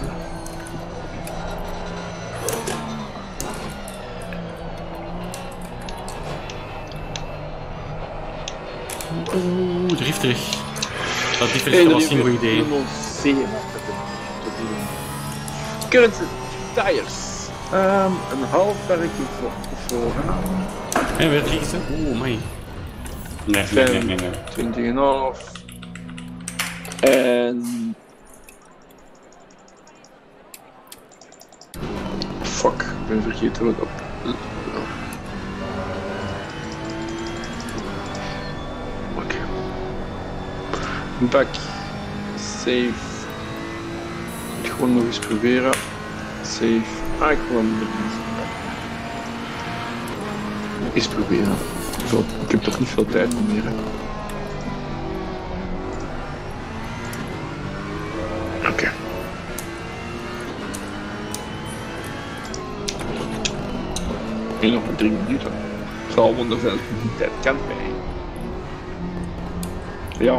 Oeh, drifterig. Dat drifterig was geen goed idee. Current tires. Um, een half werkje voor. voor En weer vliegen ze? Oeh, my. Nee, nee, nee, nee, nee. twintig komma vijf. En. Fuck, ik ben vergeten wat op. Oké. Okay. Back. Save. Gewoon nog eens proberen. Save. Ah, ik gewoon nog eens proberen. Ik heb toch niet veel tijd meer. Oké. Okay. Nu nog maar drie minuten. Vooral want er zijn niet tijd kan bij. Ja.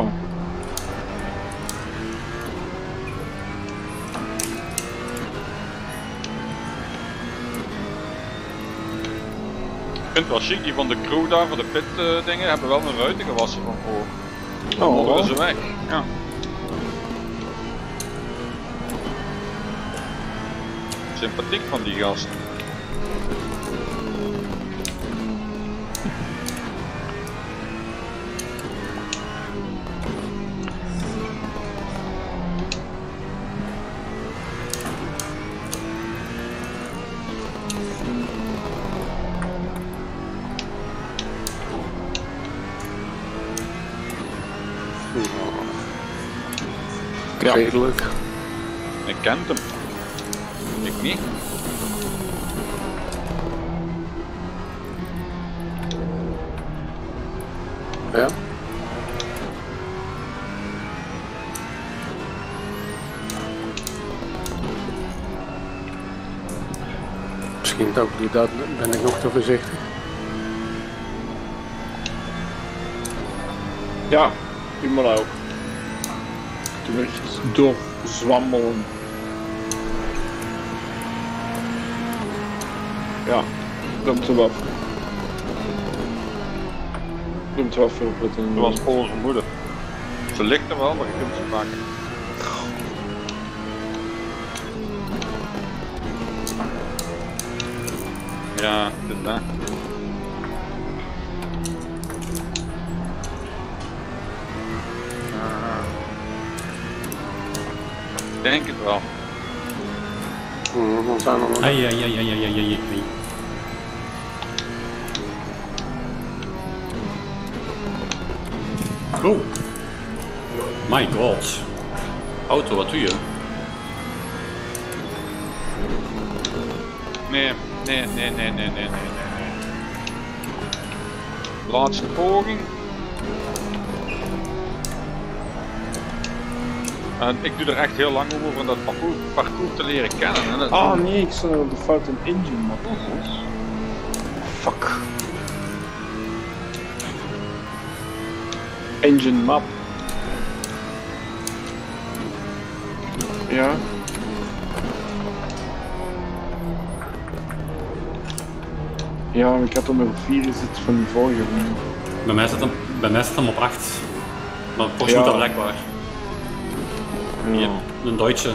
Ik vind het wel chic, die van de crew daar, van de pit uh, dingen, hebben wel een ruiten gewassen van voor. Dan Oh, mogen ze weg. Ja. Sympathiek van die gasten. Ja. Redelijk. Ik ken hem. Ik niet. Ja. Misschien ook die dat ben ik nog te voorzichtig. Ja, ik moet ook. Toen echt doorzwammelen. Ja, dat moet er wel. Dat moet er wel veel op Dat was onze moeder. Ze ligt er wel, maar je kunt ze pakken. Ja, dit daar. Ik denk het wel. Hmm, dan zijn er nog. Ai, ai, ai, ai, ai, ai, ai, ai. Oh. My god. Auto, wat doe je? Nee, nee, nee, nee, nee, nee, nee, nee. Laatste poging. En ik doe er echt heel lang over om dat parcours, parcours te leren kennen. En dat Ah nee, ik sta op de foute engine map. Fuck. Engine map. Ja. Ja, maar ik had hem op vier gezet van die vorige. Bij mij zit hem, bij mij zit hem op acht. Maar Porsche Ja. moet dat blijkbaar. Ja. Een Duitse.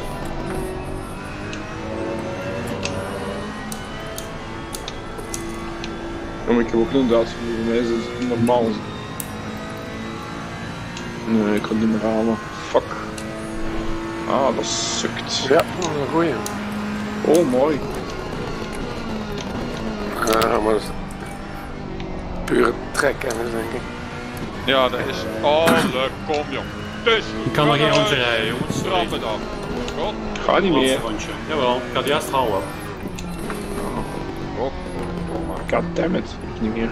Ja, maar ik heb ook een Duits voor mij is het normaal. Nee, ik kan het niet meer halen. Fuck. Ah, dat sukt. Ja, dat is een goeie. Oh, mooi. Ja, maar dat is pure trekkennis, denk ik. Ja, dat is alle kom jong. Dus, Ik kan nog geen eruit. rondje rijden, jongens. Sorry. Trap het af. God. Ga niet Laatste meer. rondje. Jawel, ik ga het juist halen. God. Goddammit, ik niet meer.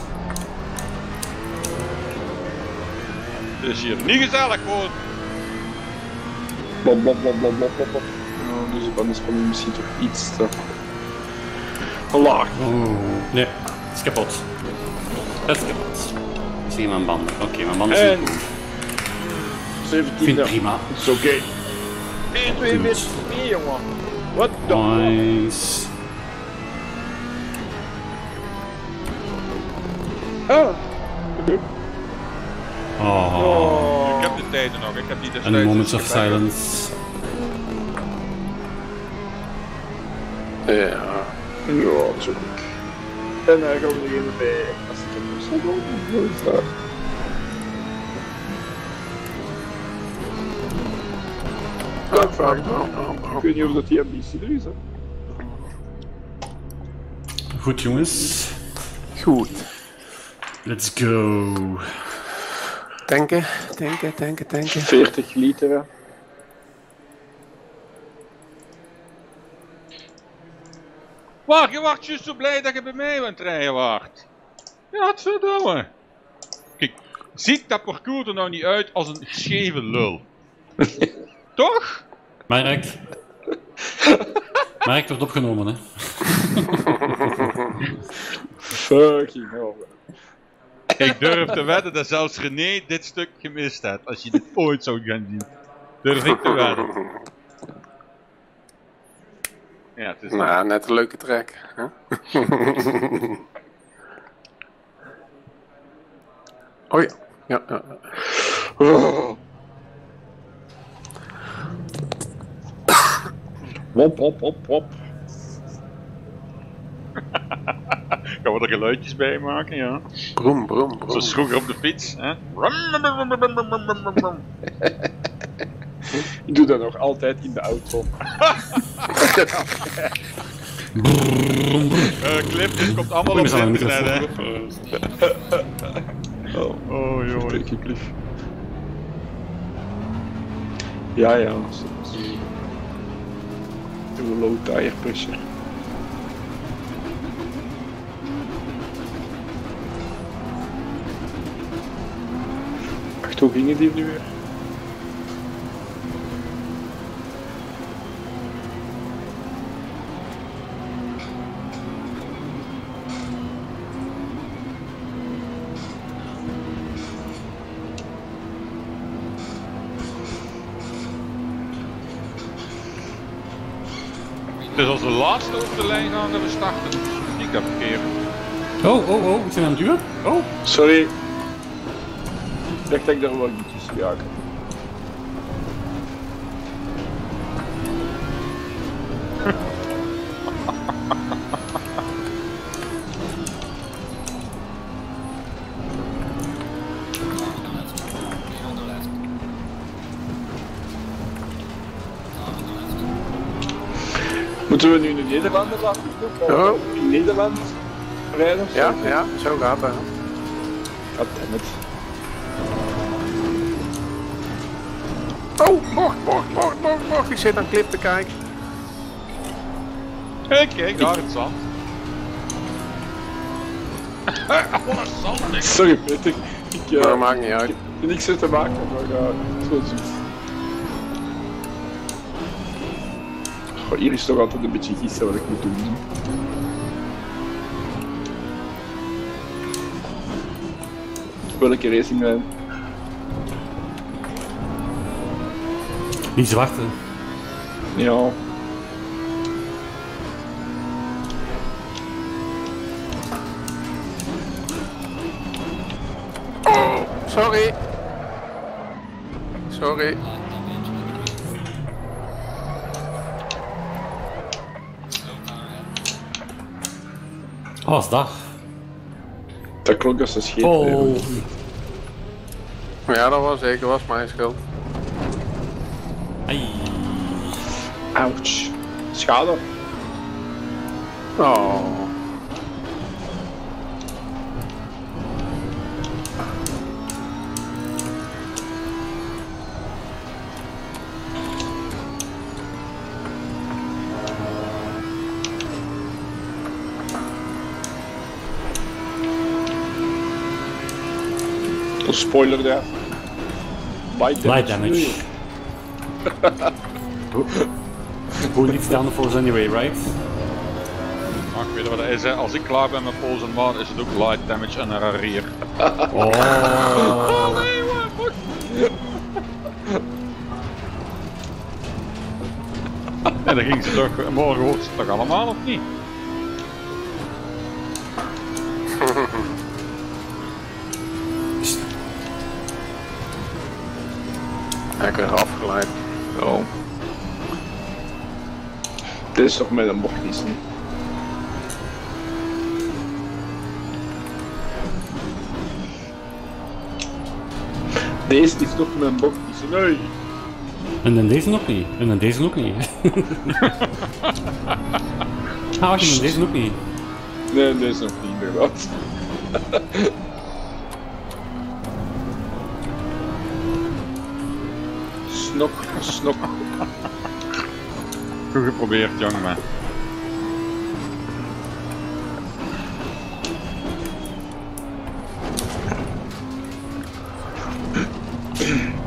Het is hier niet gezellig gewoon. Blop, blop, blop, blop, blop, blop, blop. Oh, dus ik ben de spanning misschien toch iets te laag. Oeh. Nee, het is kapot. Het is kapot. Ik zie mijn banden. Oké, okay, mijn banden zijn En goed. zeventien. Vind het prima. Het is oké. één, twee, mis. Nee, jongen. What the fuck? Nice. Ah. Oké. Oh. Oh. Ik heb de tijden nog, ik heb die destijds. And moments of dus ik heb- silence. Ja. Ja, dat is ook goed. En dan gaan we nog even bij. Als ik hem zo doe, hoe is dat? Ja, vraag ik me. Ik weet niet of dat die ambitie er is, hè. Goed, jongens. Goed. Let's go. Tanken, tanken, tanken, tanken. veertig liter, hè. Wacht, je wacht juist zo blij dat je bij mij aan het rijden waart. Ja, het verdomme. Kijk, ziet dat parcours er nou niet uit als een scheve lul? Toch? Mark. Maar ik werd opgenomen, hè. Fucking hell. Ik durf te wedden dat zelfs René dit stuk gemist heeft. Als je dit ooit zou gaan zien. Durf ik te wedden. Ja, het is... Nou, net een leuke track. Hè? Oh ja. Ja, ja. Oh. Wop, wop, wop, wop. Gaan we er geluidjes bij maken, ja. Broem, broem, broem. Zoals vroeger op de fiets, hè. Ik doe dat nog altijd in de auto. uh, Clip, dit komt allemaal op Moet je het eens aan de internet, hè. Oh, Oh, joh. stukje klif. Ja, ja. Doe low tire pressure. Wacht, hoe ging het hier nu weer? Dus als de laatste over de lijn gaan, dan we starten. Die kan verkeerd. Oh, oh, oh, we zijn aan het duwen. Oh. Sorry. Ik dacht dat ik daar wel niet tussen ga. Moeten we nu in Nederland laten doen? Oh. In Nederland rijden? of Ja, zo? ja, zo gaat het. Goddammit. Oh, bocht, bocht, bocht, bocht, bocht. Ik zit aan Clip te kijken. Kijk, kijk, daar het zand. Wat een zand, denk ik. Sorry Peter, ik uh, Maar maakt niet uit. ik heb niks mee te maken, maar uh, het is wel zoet. Goh, hier is toch altijd een beetje gissen wat ik moet doen. Welke racinglijn? Die zwarte. Ja. Sorry. Sorry. Wat was dat? Dat klonk als een scheep. Oh. Ja, dat was zeker, was mijn schuld. Ai. Ouch. Schade. Oh. Spoiler daar. Light damage. Light damage. Who needs downforce anyway, right? Maar ik weet wat dat is, hè. Als ik klaar ben met Pols en Maat, is het ook light damage en een rear. Oh. Oh nee, wat? En dan ging ze toch, morgen hoort ze toch allemaal, of niet? Lekker afgeleid. Oh. Dit is toch met een bocht niet. Deze is toch met een bocht niet. Nee. En dan deze nog niet. En dan deze ook niet. Ah, wacht even, deze ook niet. Nee, deze nog niet inderdaad. Snok, snok. Goed geprobeerd, jongen.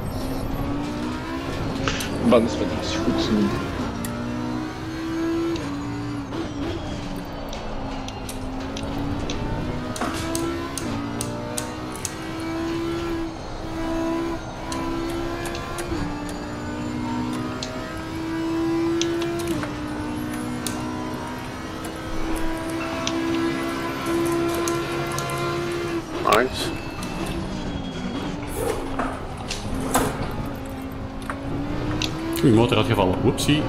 Man is met iets goed zien. Nice. Uw motor had gevallen. Oepsie.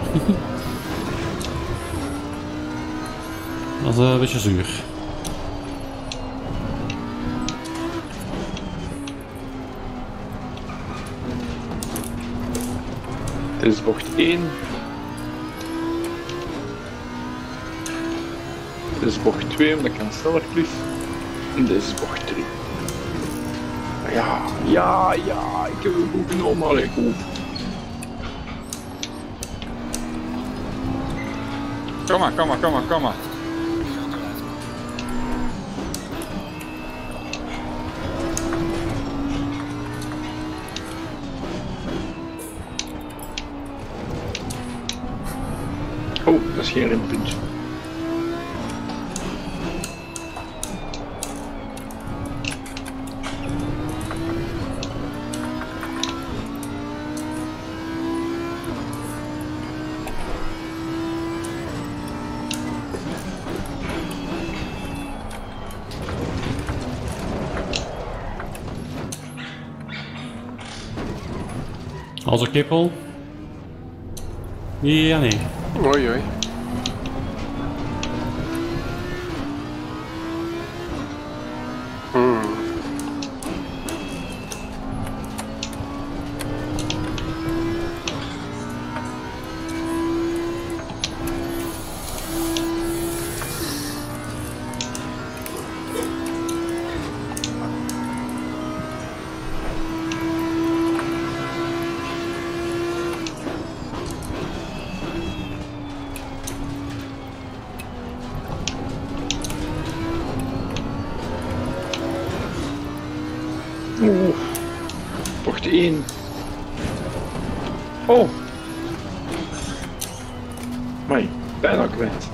Dat is een beetje zuur. Dit is bocht één. Dit is bocht twee, omdat ik aan sneller klief. En dit is bocht drie. Ja, ja, ja, ik heb hem goed genomen, allee, goed. Kom maar, kom maar, kom maar, kom maar. Oh, dat is geen rempuntje. Als een kippel? Ja, nee. Oei oei. Hmm. Oeh. Bocht één. Oh. Amai, bijna kwijt.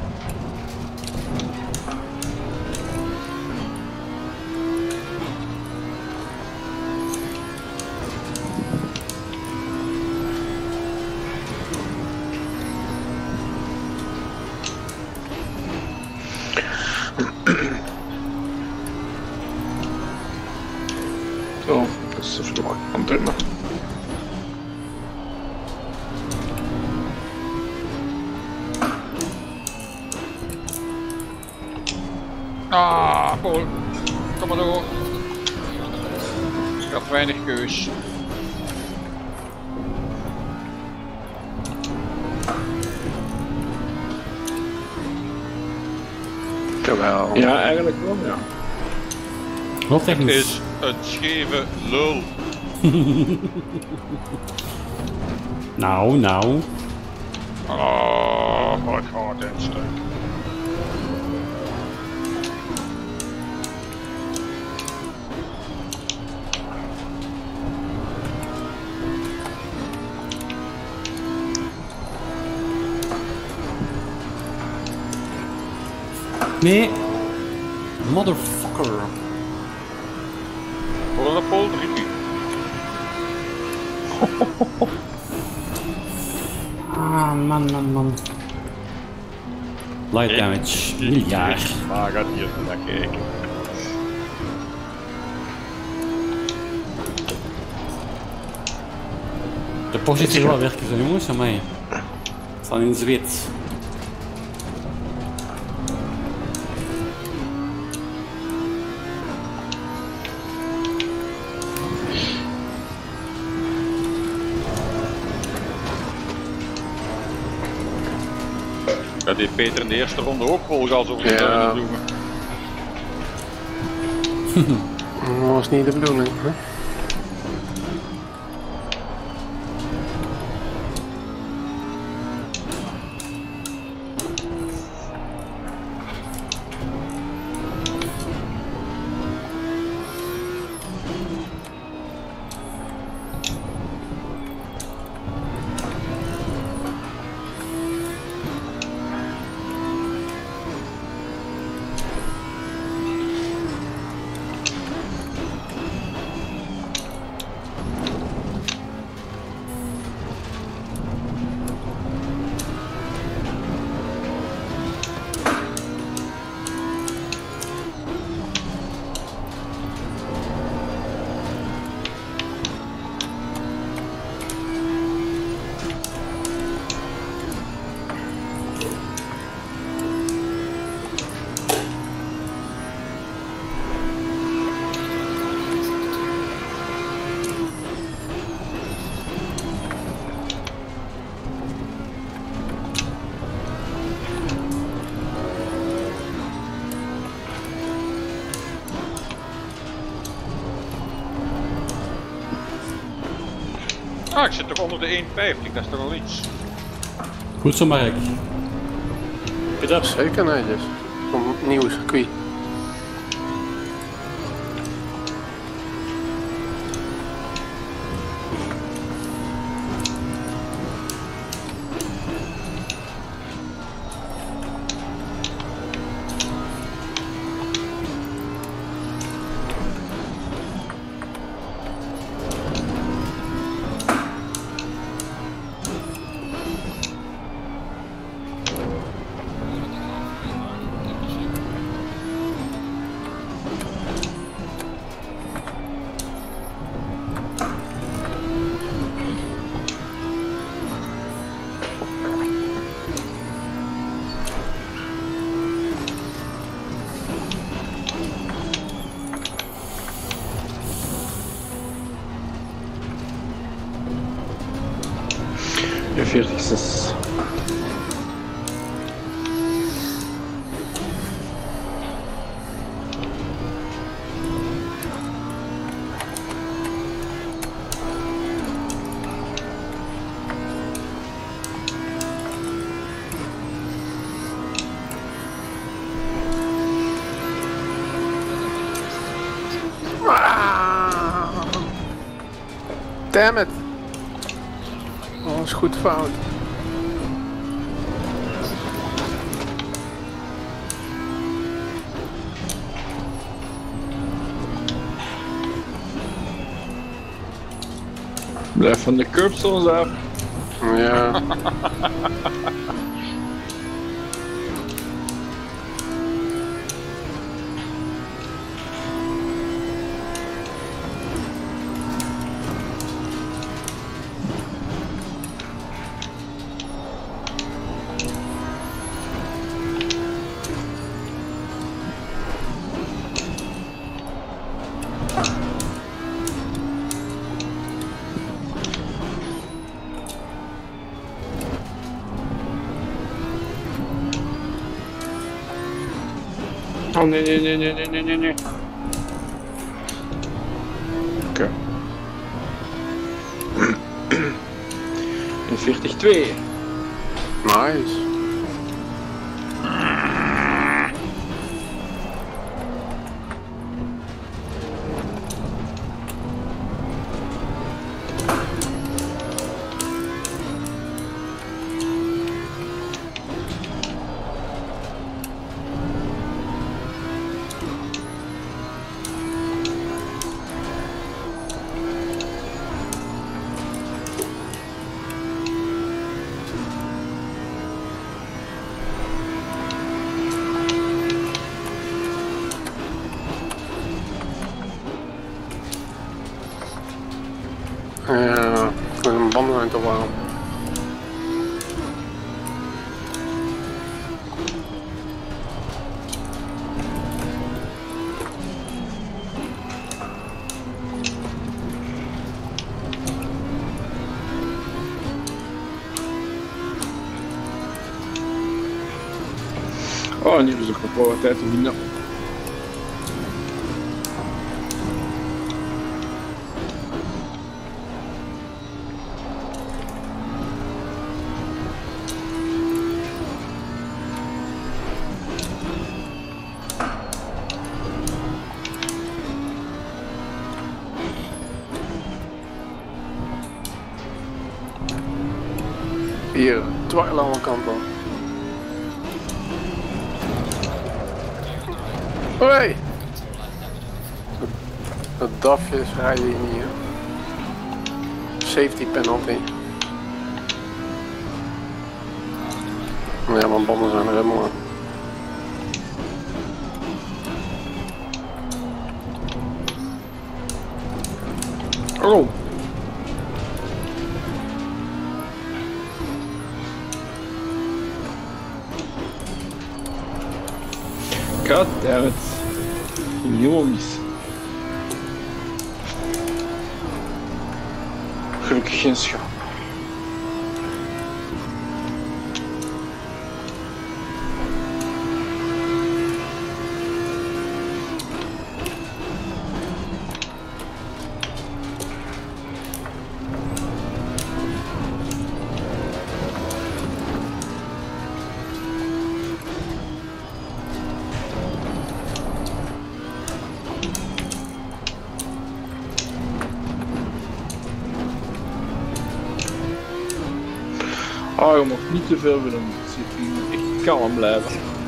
Zo, dat is even lang aan het rennen. Ah, Paul. Kom maar door. Ik had weinig keus. Jawel. Ja, eigenlijk wel, ja. Wel technisch. Is een scheve lul. Nou, nou. Oh, wat gaat dit stuk. Nee. Motherfucker. Voor de Paul drie. Ah, man, man, man. Light damage. Miljard. Maar gaat hier naar kijken. De Porsche is hier wel werken, zo jongens, aan mij. Staan in zweet. Dat deed Peter in de eerste ronde ook volgas over de Ja. duinen doen. Dat was niet de bedoeling, hè? Ah, ik zit toch onder de één vijftig, dat is toch al iets. Goed zo, Mark. Goed up. Zeker netjes. Een nieuw circuit. veertig zes. Damn it! Oh, dat is goed fout. Blijf van de curbstones af. Ja. Oh nee, nee, nee, nee, nee, nee, nee, nee. Oké. Okay. En veertig twee. Nice. Ja, ik ben een banden aan het opwarmen. Oh, nu hebben ze ook nog wel wat tijd te winnen. Hier, dwarrel aan de kant op. Hoi! Dat dafjes rijden hier. Safety penalty. Ja, mijn banden zijn er helemaal aan. Oh! God damn it. Jongens. Gelukkig geen schap. Oh, je mag niet te veel willen zitten. Je moet echt kalm blijven.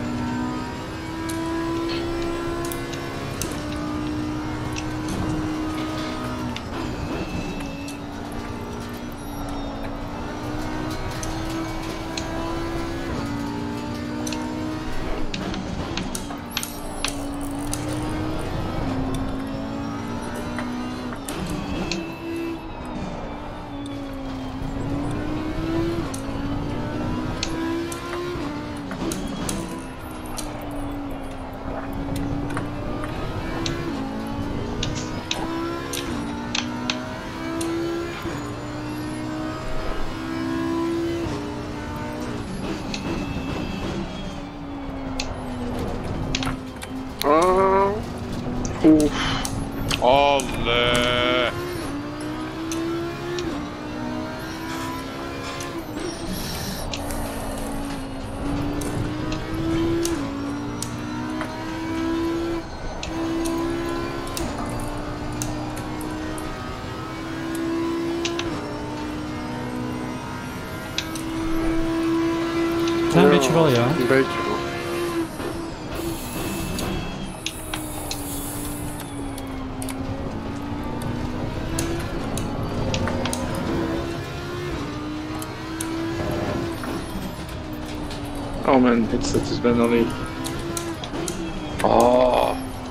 Olle. Klein beetje wel, ja. Een beetje wel. Oh, mijn headset is bijna leeg. Oh.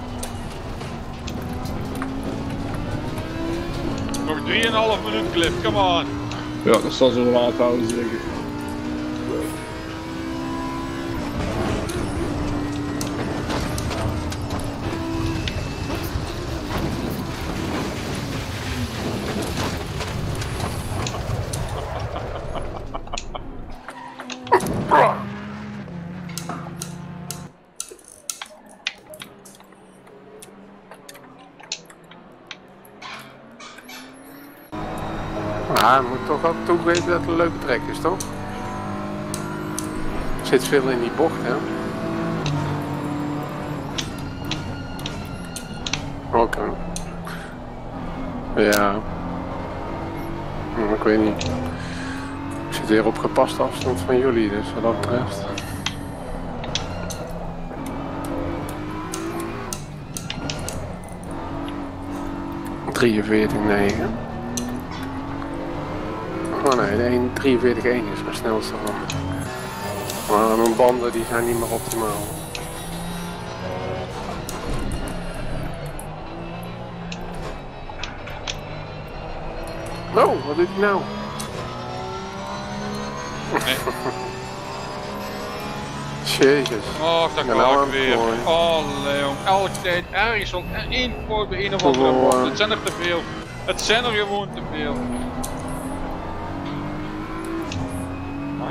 Nog drieënhalf minuut clip, come on. Ja, dat zal zo laat houden zeker. Ja, je moet toch wel toegeven dat het een leuke trek is, toch? Er zit veel in die bocht, hè? Oké. Okay. Ja. Ik weet niet. Ik zit weer op gepaste afstand van jullie, dus wat dat betreft. drieënveertig negen. Oh nee, de één drieënveertig één is mijn snelste van. Maar mijn banden die zijn niet meer optimaal. Oh, wat doet hij nou? Nee. Jezus. Oh, dat Ja, klaar nou weer. mooi. Oh, Leon. Elke tijd ergens al één voor de een of andere Oh, bocht. uh. Het zijn er te veel. Het zijn er gewoon te veel. Nou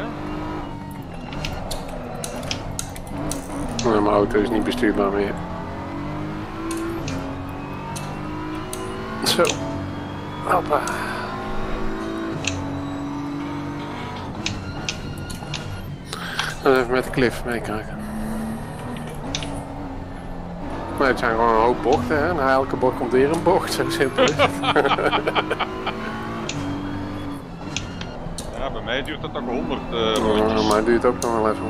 ja. Nee, mijn auto is niet bestuurbaar meer. Zo. Hoppa. Even met de cliff meekijken. Nee, het zijn gewoon een hoop bochten, hè. Na elke bocht komt weer een bocht, zo simpel is het. Ja, bij mij duurt dat ook honderd uh, Ja, rondjes. maar het duurt ook nog wel even.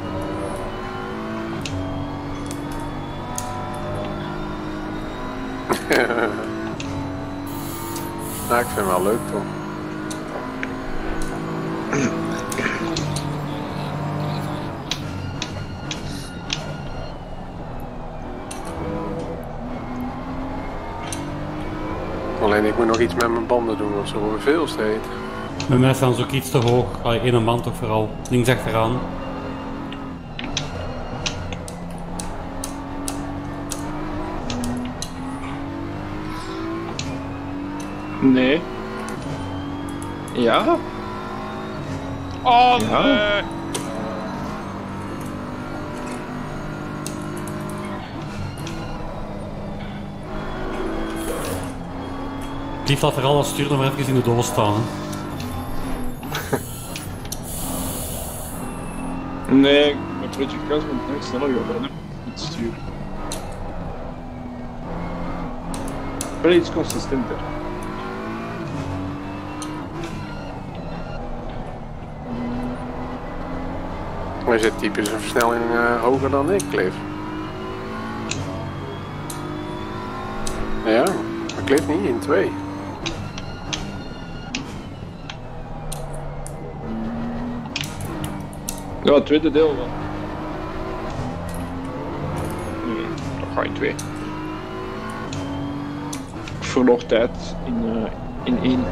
Ja, ik vind het wel leuk toch. Alleen ik moet nog iets met mijn banden doen, want ze worden veel steeds. Bij mij staan ze ook iets te hoog. Allee, in een band toch vooral. Links achteraan. Nee. Ja? Oh, Ja. nee. Lief lateral als stuur nog maar even in de doos staan. Hè. Nee, mijn Project Cars moet nog sneller geworden. Iets sturen. Wel iets consistenter. Maar zit typisch een versnelling uh, hoger dan ik, Cliff. Ja, maar Cliff niet in twee. Ja, het tweede deel wel. Nee, dat ga in twee. Ik verloor tijd in, uh, in één.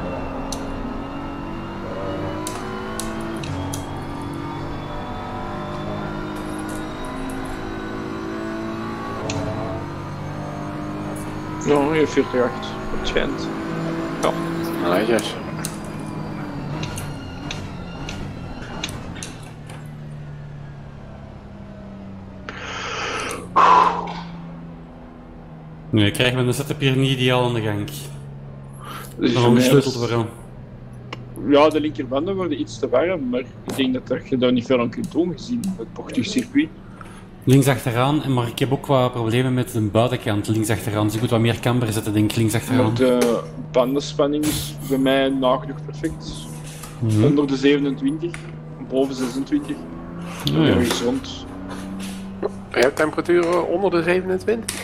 Ja, je veertig acht, het schijnt. Ja. Netjes. Nee, krijgen we een setup hier niet ideaal aan de gang. Dus Waarom gesleuteld worden? Ja, de linkerbanden worden iets te warm, maar ik denk dat, dat je daar niet veel aan kunt doen gezien het bochtig circuit. Links achteraan, maar ik heb ook wat problemen met de buitenkant links achteraan. Dus ik moet wat meer camber zetten, denk ik, links achteraan. Maar de bandenspanning is bij mij nagenoeg perfect. Mm-hmm. Onder de zevenentwintig, boven zesentwintig. Oh, ja. Ergens rond. Je hebt temperaturen onder de zevenentwintig?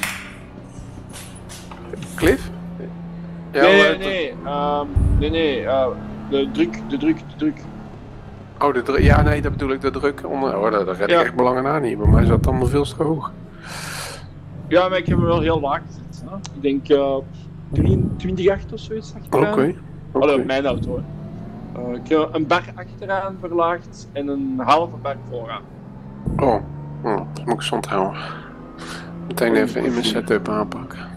Cliff? Ja, nee, maar- nee, nee, um, nee, nee, uh, de druk, de druk, de druk. Oh, de druk. Ja, nee, dat bedoel ik, de druk onder. Oh, dat, dat red ik Ja. echt belangen na niet. Bij mij is dat dan veel te hoog. Ja, maar ik heb hem wel heel laag gezet. Hè? Ik denk uh, drieëntwintig acht of zoiets Oké. achteraan. Oké. Hallo, mijn auto. Hè. Uh, ik heb een bar achteraan verlaagd en een halve bar vooraan. Oh, oh, dat moet ik zo onthouden. Meteen even in mijn setup aanpakken.